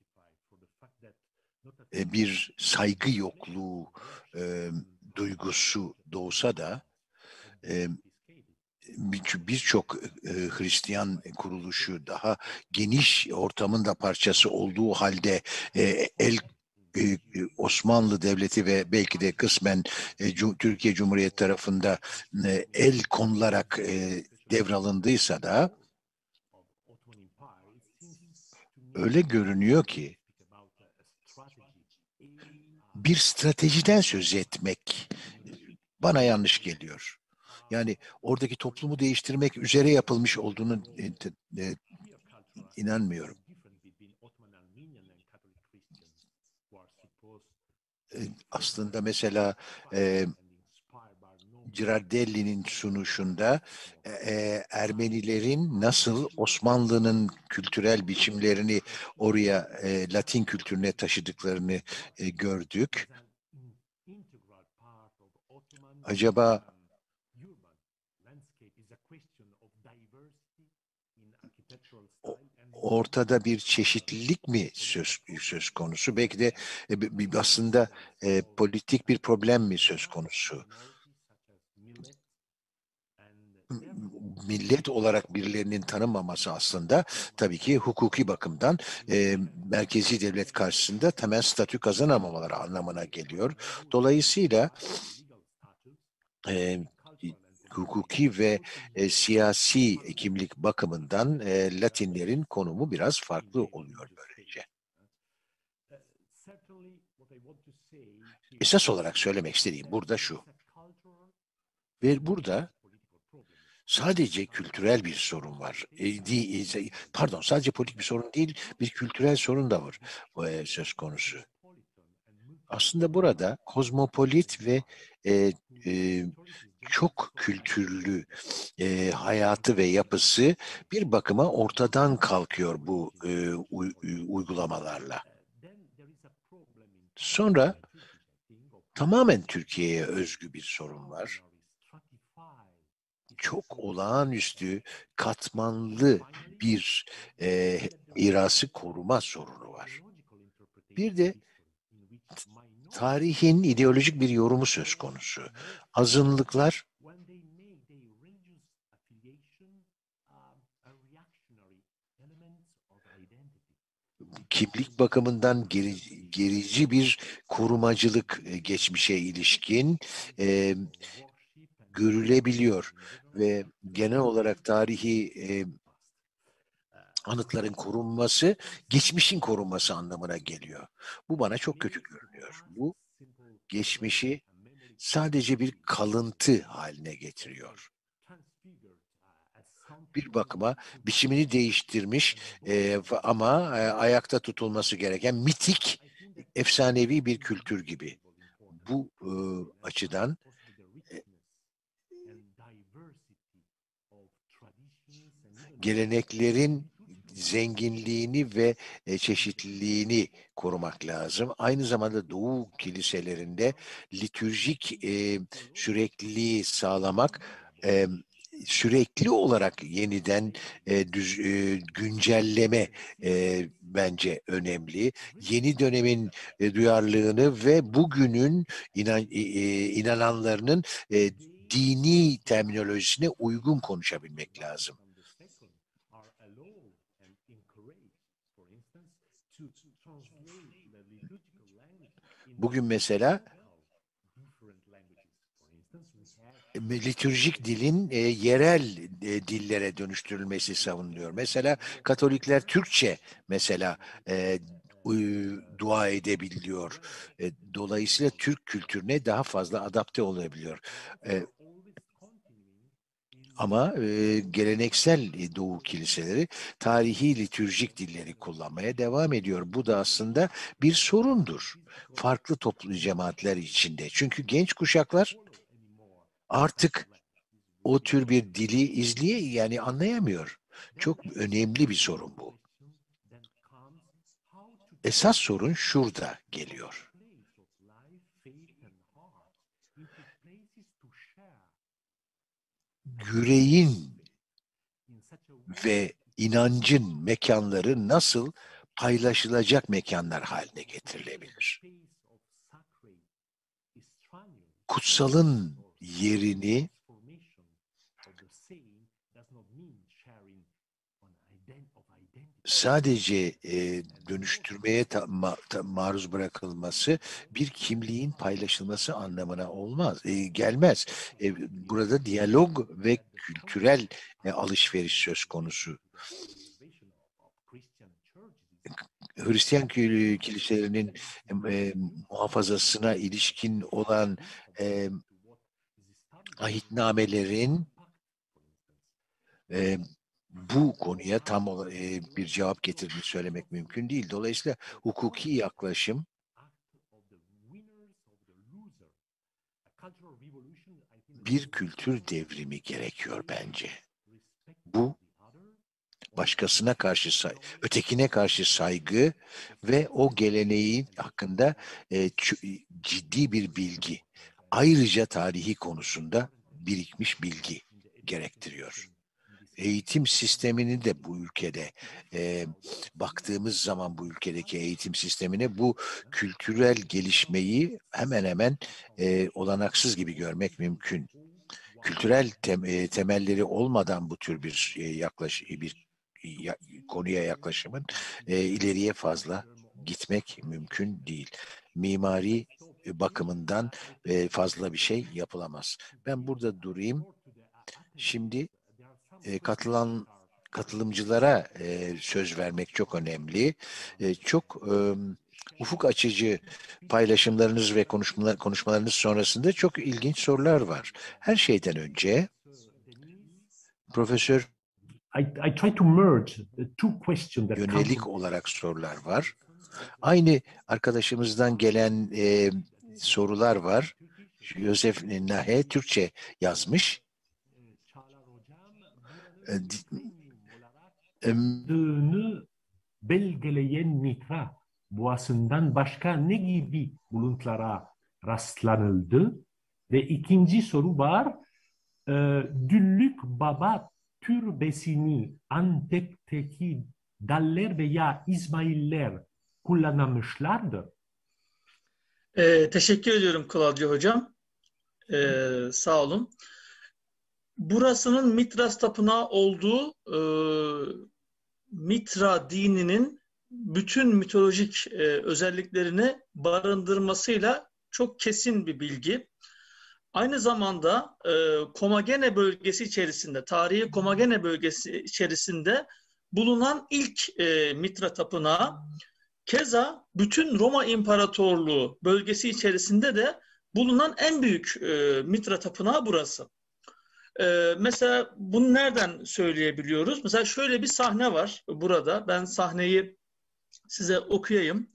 Speaker 1: bir saygı yokluğu duygusu doğsa da birçok Hristiyan kuruluşu daha geniş ortamın da parçası olduğu halde Osmanlı Devleti ve belki de kısmen Türkiye Cumhuriyeti tarafında el konularak devralındıysa da öyle görünüyor ki bir stratejiden söz etmek bana yanlış geliyor. Yani oradaki toplumu değiştirmek üzere yapılmış olduğunu inanmıyorum. Aslında mesela Girardelli'nin sunuşunda Ermenilerin nasıl Osmanlı'nın kültürel biçimlerini oraya Latin kültürüne taşıdıklarını gördük. Acaba ortada bir çeşitlilik mi söz konusu? Belki de aslında politik bir problem mi söz konusu? Millet olarak birilerinin tanınmaması aslında tabii ki hukuki bakımdan merkezi devlet karşısında temel statü kazanamamaları anlamına geliyor. Dolayısıyla hukuki ve siyasi kimlik bakımından Latinlerin konumu biraz farklı oluyor böylece. Esas olarak söylemek istediğim burada şu. Ve burada sadece kültürel bir sorun var. Pardon, sadece politik bir sorun değil, bir kültürel sorun da var söz konusu. Aslında burada kozmopolit ve çok kültürlü hayatı ve yapısı bir bakıma ortadan kalkıyor bu uygulamalarla. Sonra tamamen Türkiye'ye özgü bir sorun var. Çok olağanüstü, katmanlı bir mirası koruma sorunu var. Bir de tarihin ideolojik bir yorumu söz konusu. Azınlıklar kimlik bakımından gerici bir korumacılık geçmişe ilişkin görülebiliyor ve genel olarak tarihi anıtların korunması, geçmişin korunması anlamına geliyor. Bu bana çok kötü görünüyor. Bu geçmişi sadece bir kalıntı haline getiriyor. Bir bakıma biçimini değiştirmiş ama ayakta tutulması gereken mitik, efsanevi bir kültür gibi. Bu açıdan geleneklerin zenginliğini ve çeşitliliğini korumak lazım. Aynı zamanda Doğu kiliselerinde litürjik sürekliliği sağlamak, sürekli olarak yeniden güncelleme bence önemli. Yeni dönemin duyarlılığını ve bugünün inananlarının dini terminolojisine uygun konuşabilmek lazım. Bugün mesela litürjik dilin yerel dillere dönüştürülmesi savunuluyor. Mesela Katolikler Türkçe mesela dua edebiliyor. Dolayısıyla Türk kültürüne daha fazla adapte olabiliyor. Ama geleneksel Doğu kiliseleri tarihi litürjik dilleri kullanmaya devam ediyor. Bu da aslında bir sorundur. Farklı toplu cemaatler içinde. Çünkü genç kuşaklar artık o tür bir dili yani anlayamıyor. Çok önemli bir sorun bu. Esas sorun şurada geliyor. Yüreğin ve inancın mekanları nasıl paylaşılacak mekanlar haline getirilebilir? Kutsalın yerini sadece dönüştürmeye maruz bırakılması bir kimliğin paylaşılması anlamına gelmez. Burada diyalog ve kültürel alışveriş söz konusu. Hristiyan kiliselerinin muhafazasına ilişkin olan ahitnamelerin bu konuya tam bir cevap getirdiğini söylemek mümkün değil. Dolayısıyla hukuki yaklaşım bir kültür devrimi gerekiyor bence. Bu başkasına karşı ötekine karşı saygı ve o geleneğin hakkında ciddi bir bilgi. Ayrıca tarihi konusunda birikmiş bilgi gerektiriyor. Eğitim sistemini de bu ülkede baktığımız zaman bu ülkedeki eğitim sistemine bu kültürel gelişmeyi hemen hemen olanaksız gibi görmek mümkün. Kültürel temelleri olmadan bu tür bir konuya yaklaşımın ileriye fazla gitmek mümkün değil. Mimari bakımından fazla bir şey yapılamaz. Ben burada durayım. Şimdi katılımcılara söz vermek çok önemli. Çok ufuk açıcı paylaşımlarınız ve konuşmalarınız sonrasında çok ilginç sorular var. Her şeyden önce Profesör
Speaker 5: I try to merge the two questions that
Speaker 1: yönelik olarak sorular var. Aynı arkadaşımızdan gelen sorular var. Yosef Nahe Türkçe yazmış.
Speaker 5: Belgeleyen mitra boğasından başka ne gibi buluntulara rastlanıldı? Ve ikinci soru var. Düllük Baba türbesini Antep'teki Daller veya İsmailler kullanmışlardır.
Speaker 2: Teşekkür ediyorum Claudio Hocam. Sağ olun. Burasının Mitras Tapınağı olduğu Mitra dininin bütün mitolojik özelliklerini barındırmasıyla çok kesin bir bilgi. Aynı zamanda Komagene bölgesi içerisinde, tarihi Komagene bölgesi içerisinde bulunan ilk Mitra Tapınağı, keza bütün Roma İmparatorluğu bölgesi içerisinde de bulunan en büyük Mitra Tapınağı burası. Mesela bunu nereden söyleyebiliyoruz? Mesela şöyle bir sahne var burada. Ben sahneyi size okuyayım.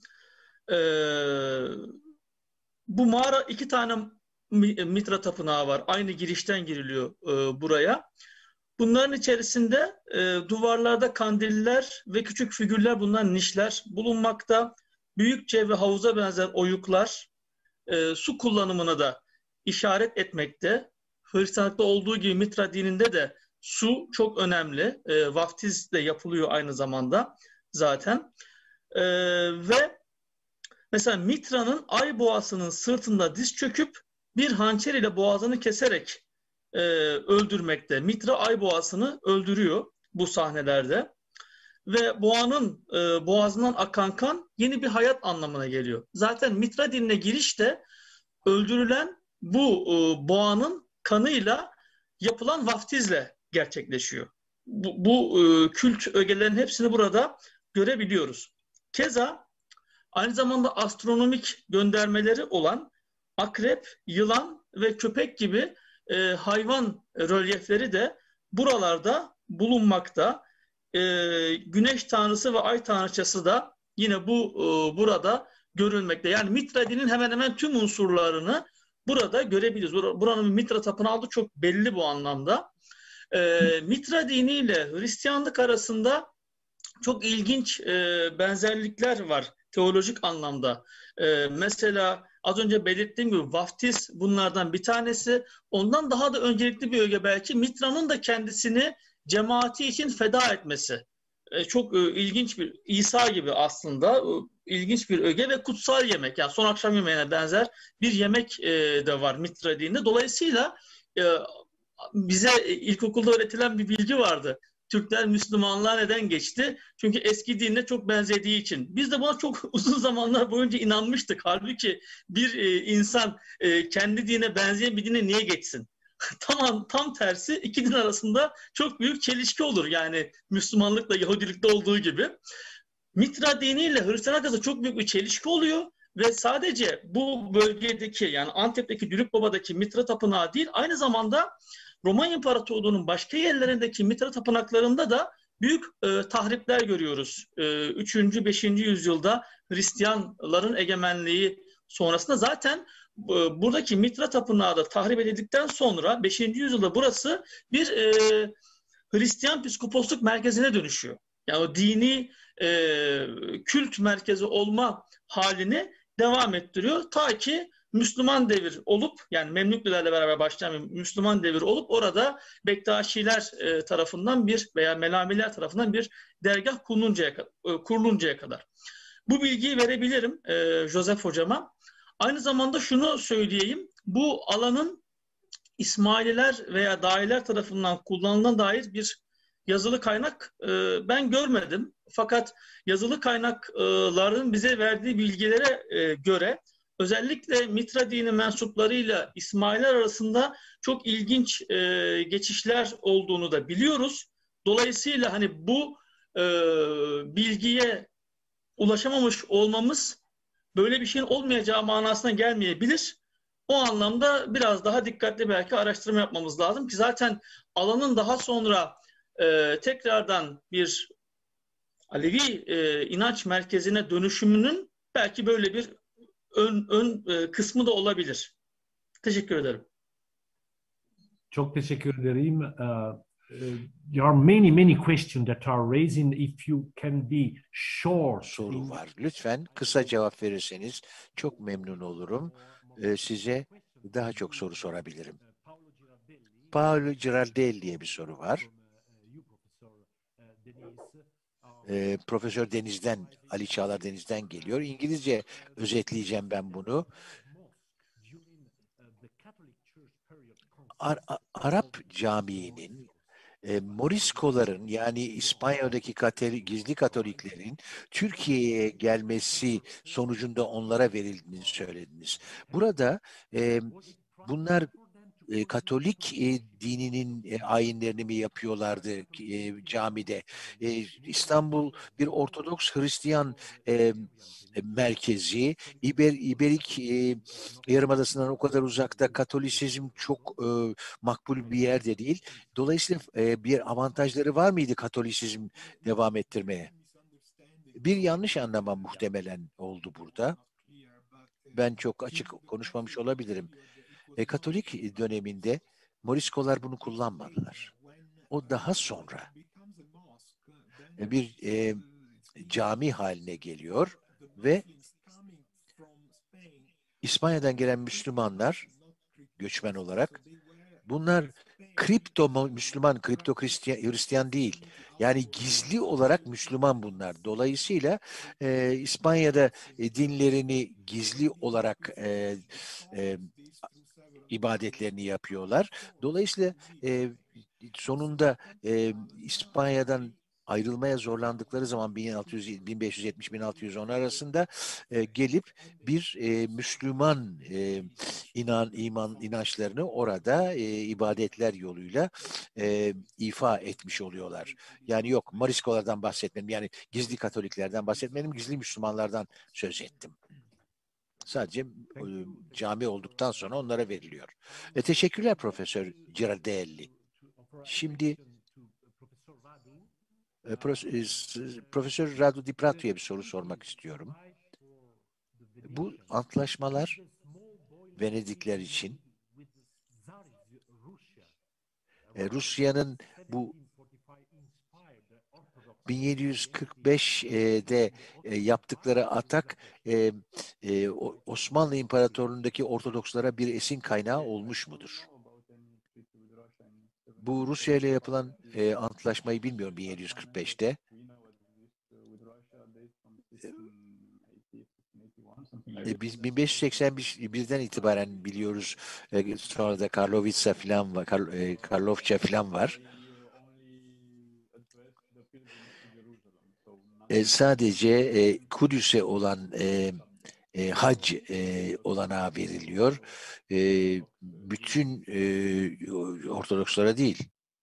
Speaker 2: Bu mağara, 2 tane Mitra Tapınağı var. Aynı girişten giriliyor buraya. Bunların içerisinde duvarlarda kandiller ve küçük figürler bulunan nişler bulunmakta. Büyükçe ve havuza benzer oyuklar su kullanımına da işaret etmekte. Hristiyanlıkta olduğu gibi Mitra dininde de su çok önemli. Vaftiz de yapılıyor aynı zamanda zaten. Ve mesela Mitra'nın ay boğasının sırtında diz çöküp bir hançer ile boğazını keserek öldürmekte. Mitra ay boğasını öldürüyor bu sahnelerde. Ve boğanın boğazından akan kan yeni bir hayat anlamına geliyor. Zaten Mitra dinine giriş de öldürülen bu boğanın kanıyla yapılan vaftizle gerçekleşiyor. Bu kült ögelerin hepsini burada görebiliyoruz. Keza aynı zamanda astronomik göndermeleri olan akrep, yılan ve köpek gibi hayvan rölyefleri de buralarda bulunmakta. Güneş tanrısı ve ay tanrıçası da yine burada görülmekte. Yani Mitra dininin hemen hemen tüm unsurlarını burada görebiliriz. Buranın Mitra tapınağı çok belli bu anlamda. Mitra dini ile Hristiyanlık arasında çok ilginç benzerlikler var teolojik anlamda. Mesela az önce belirttiğim gibi vaftiz bunlardan bir tanesi. Ondan daha da öncelikli bir öge belki Mitra'nın da kendisini cemaati için feda etmesi. Çok ilginç bir İsa gibi aslında ilginç bir öge ve kutsal yemek. Yani son akşam yemeğine benzer bir yemek de var Mitra dininde. Dolayısıyla bize ilkokulda öğretilen bir bilgi vardı. Türkler Müslümanlığa neden geçti? Çünkü eski dinle çok benzediği için. Biz de buna çok uzun zamanlar boyunca inanmıştık. Halbuki bir insan kendi dine benzeyen bir dine niye geçsin? Tam tersi iki din arasında çok büyük çelişki olur. Yani Müslümanlıkla Yahudilikte olduğu gibi. Mitra diniyle Hristiyan arasında çok büyük bir çelişki oluyor. Ve sadece bu bölgedeki yani Antep'teki Dülük Baba'daki Mitra Tapınağı değil aynı zamanda Roma İmparatorluğu'nun başka yerlerindeki Mitra tapınaklarında da büyük tahripler görüyoruz. 3. 5. yüzyılda Hristiyanların egemenliği sonrasında zaten buradaki Mitra tapınağı da tahrip edildikten sonra 5. yüzyılda burası bir Hristiyan psikoposluk merkezine dönüşüyor. Yani o dini kült merkezi olma halini devam ettiriyor. Ta ki Müslüman devir olup yani Memlüklülerle beraber başlayan Müslüman devir olup orada Bektaşiler tarafından bir veya Melamiler tarafından bir dergah kuruluncaya kadar. Bu bilgiyi verebilirim Joseph hocama. Aynı zamanda şunu söyleyeyim. Bu alanın İsmaililer veya dahiler tarafından kullanılan dair bir yazılı kaynak ben görmedim. Fakat yazılı kaynakların bize verdiği bilgilere göre özellikle Mitra dini mensuplarıyla İsmaililer arasında çok ilginç geçişler olduğunu da biliyoruz. Dolayısıyla hani bu bilgiye ulaşamamış olmamız böyle bir şeyin olmayacağı manasına gelmeyebilir. O anlamda biraz daha dikkatli belki araştırma yapmamız lazım ki zaten alanın daha sonra tekrardan bir Alevi inanç merkezine dönüşümünün belki böyle bir ön kısmı da olabilir. Teşekkür ederim.
Speaker 5: Çok teşekkür ederim. There are many questions that are raising. If you can be short.
Speaker 1: Soru var. Lütfen kısa cevap verirseniz çok memnun olurum. Size daha çok soru sorabilirim. Paolo Girardelli'ye bir soru var. Profesör Deniz'den, Ali Çağlar Deniz'den geliyor. İngilizce özetleyeceğim ben bunu. Arap Camii'nin Moriskoların yani İspanya'daki gizli Katoliklerin Türkiye'ye gelmesi sonucunda onlara verildiğini söylediniz. Burada bunlar Katolik dininin ayinlerini mi yapıyorlardı camide? İstanbul bir Ortodoks Hristiyan merkezi. İberik Yarımadası'ndan o kadar uzakta Katolisizm çok makbul bir yerde değil. Dolayısıyla bir avantajları var mıydı Katolisizm devam ettirmeye? Bir yanlış anlama muhtemelen oldu burada. Ben çok açık konuşmamış olabilirim. Katolik döneminde Moriskolar bunu kullanmadılar. O daha sonra bir cami haline geliyor ve İspanya'dan gelen Müslümanlar göçmen olarak bunlar Müslüman, kripto Hristiyan değil. Yani gizli olarak Müslüman bunlar. Dolayısıyla İspanya'da dinlerini gizli olarak ibadetlerini yapıyorlar. Dolayısıyla sonunda İspanya'dan ayrılmaya zorlandıkları zaman 1570-1610 arasında gelip bir Müslüman inançlarını orada ibadetler yoluyla ifa etmiş oluyorlar. Yani yok Mariskolardan bahsetmedim. Yani gizli Katoliklerden bahsetmedim. Gizli Müslümanlardan söz ettim. Sadece cami olduktan sonra onlara veriliyor. Teşekkürler Profesör Girardelli. Şimdi Profesör Radu Di Prato'ya bir soru sormak istiyorum. Bu antlaşmalar Venedikler için Rusya'nın bu 1745'de yaptıkları atak Osmanlı İmparatorluğu'ndaki Ortodokslara bir esin kaynağı olmuş mudur? Bu Rusya ile yapılan antlaşmayı bilmiyorum 1745'te. Biz 1581'den itibaren biliyoruz. Sonra da Karlovitsa falan var, Karlofça falan var. Sadece Kudüs'e olan hac olanağı veriliyor. Bütün Ortodokslara değil,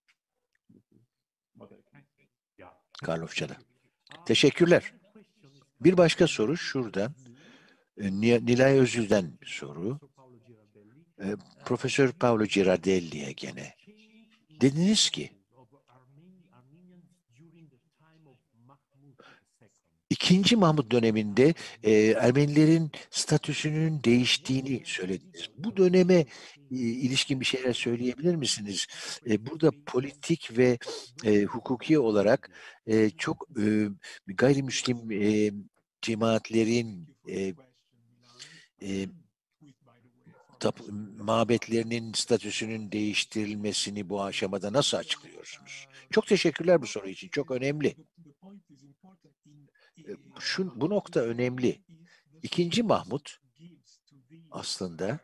Speaker 1: Karlofça'da. Teşekkürler. Bir başka soru şuradan. Nilay Özül'den bir soru. Profesör Paolo Girardelli'ye gene. Dediniz ki İkinci Mahmut döneminde Ermenilerin statüsünün değiştiğini söylediniz. Bu döneme ilişkin bir şeyler söyleyebilir misiniz? Burada politik ve hukuki olarak çok gayrimüslim cemaatlerin mabetlerinin statüsünün değiştirilmesini bu aşamada nasıl açıklıyorsunuz? Çok teşekkürler bu soru için. Çok önemli. Bu nokta önemli. İkinci Mahmut aslında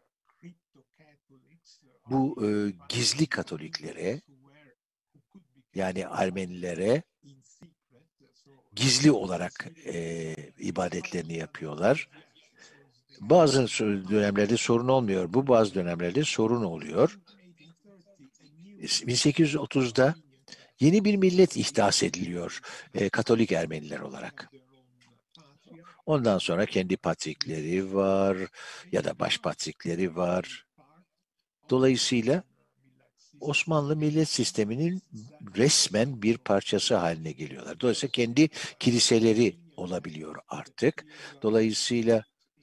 Speaker 1: bu gizli Katoliklere, yani Ermenilere gizli olarak ibadetlerini yapıyorlar. Bazı dönemlerde sorun olmuyor. Bu bazı dönemlerde sorun oluyor. 1830'da yeni bir millet ihdas ediliyor Katolik Ermeniler olarak. Ondan sonra kendi patrikleri var ya da başpatrikleri var. Dolayısıyla Osmanlı millet sisteminin resmen bir parçası haline geliyorlar. Dolayısıyla kendi kiliseleri olabiliyor artık. Dolayısıyla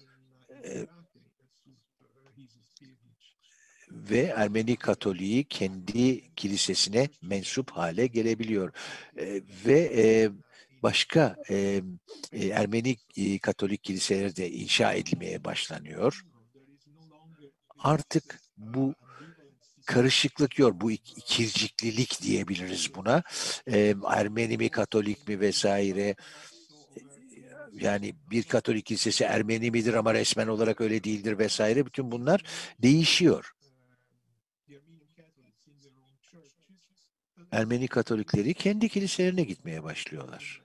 Speaker 1: ve Ermeni Katoliği kendi kilisesine mensup hale gelebiliyor. Ve başka Ermeni Katolik kiliseleri de inşa edilmeye başlanıyor. Artık bu karışıklık yok, bu ikirciklilik diyebiliriz buna. Ermeni mi, Katolik mi vesaire. Yani bir Katolik kilisesi Ermeni midir ama resmen olarak öyle değildir vesaire. Bütün bunlar değişiyor. Ermeni Katolikleri kendi kiliselerine gitmeye başlıyorlar.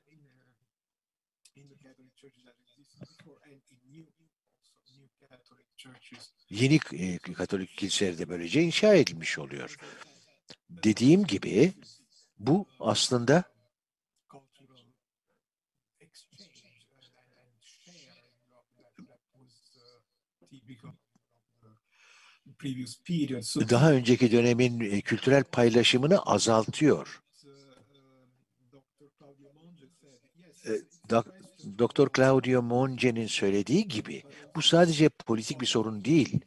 Speaker 1: Yeni Katolik kiliseleri de böylece inşa edilmiş oluyor. Dediğim gibi bu aslında daha önceki dönemin kültürel paylaşımını azaltıyor. Doktor Claudio Monge'nin söylediği gibi bu sadece politik bir sorun değil.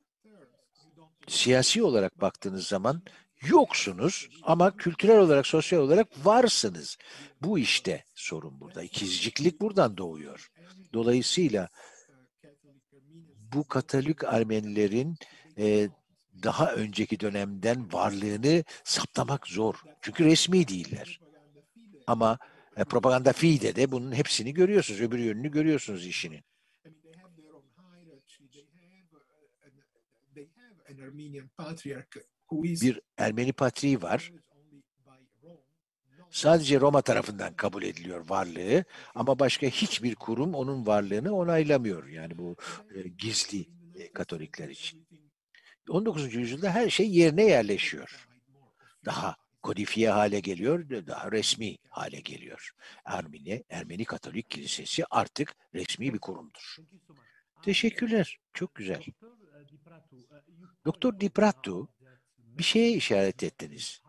Speaker 1: Siyasi olarak baktığınız zaman yoksunuz ama kültürel olarak, sosyal olarak varsınız. Bu işte sorun burada. İkizciklik buradan doğuyor. Dolayısıyla bu Katolik Ermenilerin daha önceki dönemden varlığını saptamak zor. Çünkü resmi değiller. Ama propaganda fide de bunun hepsini görüyorsunuz. Öbür yönünü görüyorsunuz işinin. Bir Ermeni patriği var. Sadece Roma tarafından kabul ediliyor varlığı ama başka hiçbir kurum onun varlığını onaylamıyor. Yani bu gizli Katolikler için. 19. yüzyılda her şey yerine yerleşiyor. Daha kodifiye hale geliyor, daha resmi hale geliyor. Ermeni Katolik Kilisesi artık resmi bir kurumdur. Teşekkürler. Çok güzel. Doktor Di Prato, bir şeye işaret ettiniz.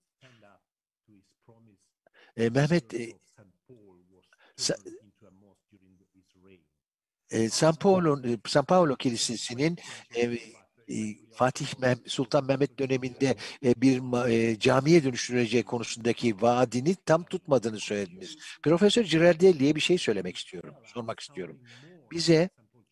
Speaker 1: Mehmet, San Paolo Kilisesi'nin Sultan Mehmet döneminde bir camiye dönüştürüleceği konusundaki vaadini tam tutmadığını söylediniz. Profesör Girardelli'ye bir şey sormak istiyorum. Bize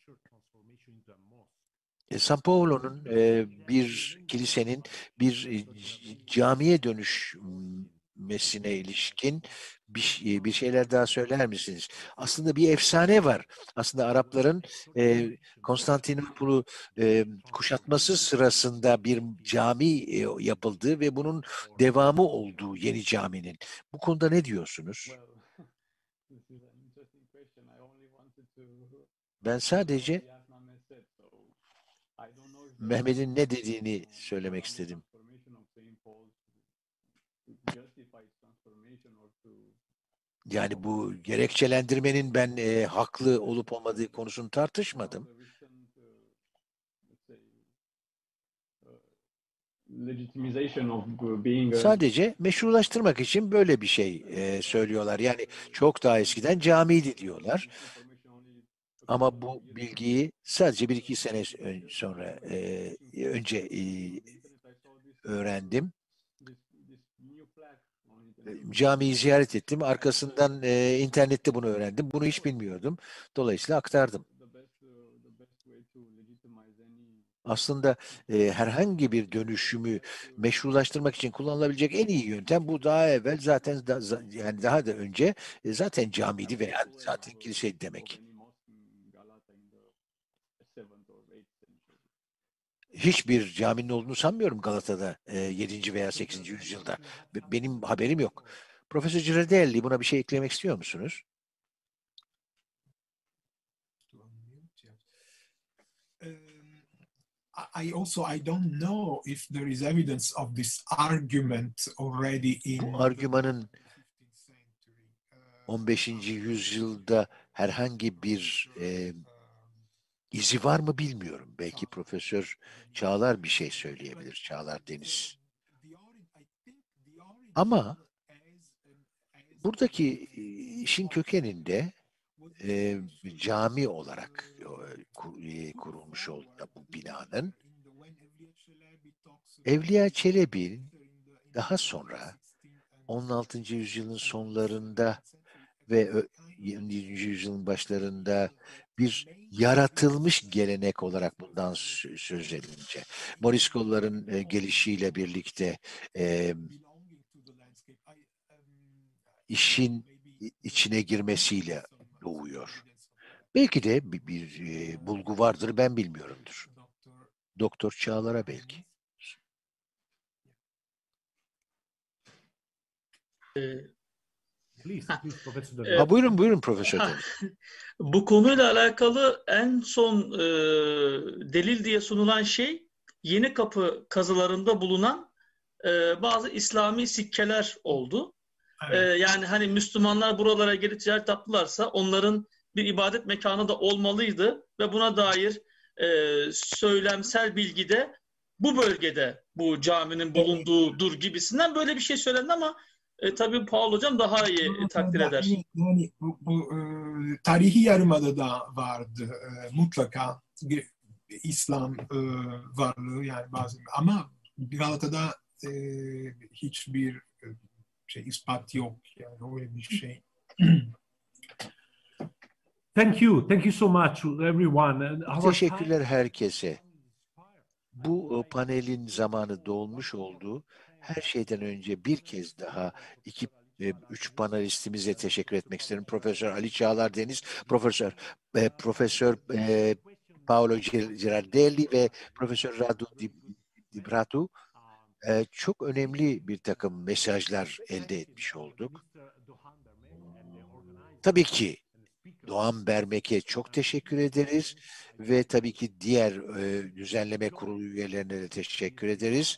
Speaker 1: San Paulo'nun bir kilisenin bir camiye dönüşmesine ilişkin bir şeyler daha söyler misiniz? Aslında bir efsane var. Aslında Arapların Konstantinopol'u kuşatması sırasında bir cami yapıldığı ve bunun devamı olduğu yeni caminin. Bu konuda ne diyorsunuz? Ben sadece Mehmet'in ne dediğini söylemek istedim. Yani bu gerekçelendirmenin ben haklı olup olmadığı konusunu tartışmadım. Sadece meşrulaştırmak için böyle bir şey söylüyorlar. Yani çok daha eskiden camiydi diyorlar. Ama bu bilgiyi sadece 1-2 sene sonra önce öğrendim. Camiyi ziyaret ettim. Arkasından internette bunu öğrendim. Bunu hiç bilmiyordum. Dolayısıyla aktardım. Aslında herhangi bir dönüşümü meşrulaştırmak için kullanılabilecek en iyi yöntem bu. Daha evvel zaten yani daha da önce zaten camiydi veya zaten kilise demek. Hiçbir caminin olduğunu sanmıyorum Galata'da 7. veya 8. yüzyılda. Benim haberim yok. Profesör Girardelli, buna bir şey eklemek istiyor musunuz?
Speaker 6: I don't know if there is evidence of this argument already in
Speaker 1: Bu argümanın 15. yüzyılda herhangi bir izi var mı bilmiyorum. Belki Profesör Çağlar bir şey söyleyebilir. Çağlar Deniz. Ama buradaki işin kökeninde cami olarak kurulmuş olduğu bu binanın Evliya Çelebi daha sonra 16. yüzyılın sonlarında ve 17. yüzyılın başlarında bir yaratılmış gelenek olarak bundan söz edilince Moriskolların gelişiyle birlikte işin içine girmesiyle doğuyor. Belki de bir bulgu vardır, ben bilmiyorumdur. Doktor Çağlar'a belki. Buyurun Profesör Deniz.
Speaker 2: Bu konuyla alakalı en son delil diye sunulan şey Yeni Kapı kazılarında bulunan bazı İslami sikkeler oldu.
Speaker 6: Evet.
Speaker 2: Yani hani Müslümanlar buralara gelip ticaret yaptılarsa onların bir ibadet mekanı da olmalıydı ve buna dair söylemsel bilgide bu bölgede bu caminin bulunduğudur gibisinden böyle bir şey söylendi ama tabii Paul Hocam daha iyi takdir eder.
Speaker 6: Yani bu tarihi yarımadada vardı mutlaka İslam varlığı yani bazı ama Galata'da hiçbir ispat yok yani öyle bir şey.
Speaker 5: Thank you so much everyone.
Speaker 1: Teşekkürler herkese. Bu panelin zamanı dolmuş oldu. Her şeyden önce bir kez daha 3 panelistimize teşekkür etmek isterim. Profesör Ali Çağlar Deniz, Profesör Paolo Girardelli ve Profesör Radu Di Bratu. Çok önemli bir takım mesajlar elde etmiş olduk. Tabii ki Doğan Bermek'e çok teşekkür ederiz ve tabii ki diğer düzenleme kurulu üyelerine de teşekkür ederiz.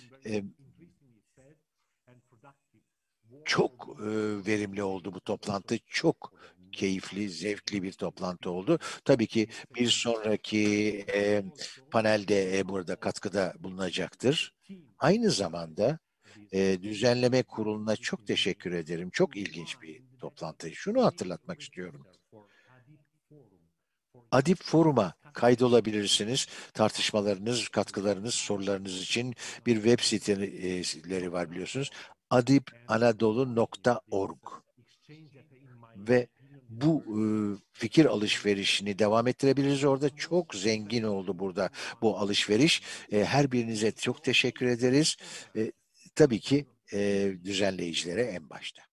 Speaker 1: Çok verimli oldu bu toplantı. Çok keyifli, zevkli bir toplantı oldu. Tabii ki bir sonraki panelde burada katkıda bulunacaktır. Aynı zamanda düzenleme kuruluna çok teşekkür ederim. Çok ilginç bir toplantı. Şunu hatırlatmak istiyorum. Adip Forum'a kaydolabilirsiniz. Tartışmalarınız, katkılarınız, sorularınız için bir web siteleri var biliyorsunuz. adipanadolu.org ve bu fikir alışverişini devam ettirebiliriz orada. Çok zengin oldu burada bu alışveriş. Her birinize çok teşekkür ederiz. Tabii ki düzenleyicilere en başta.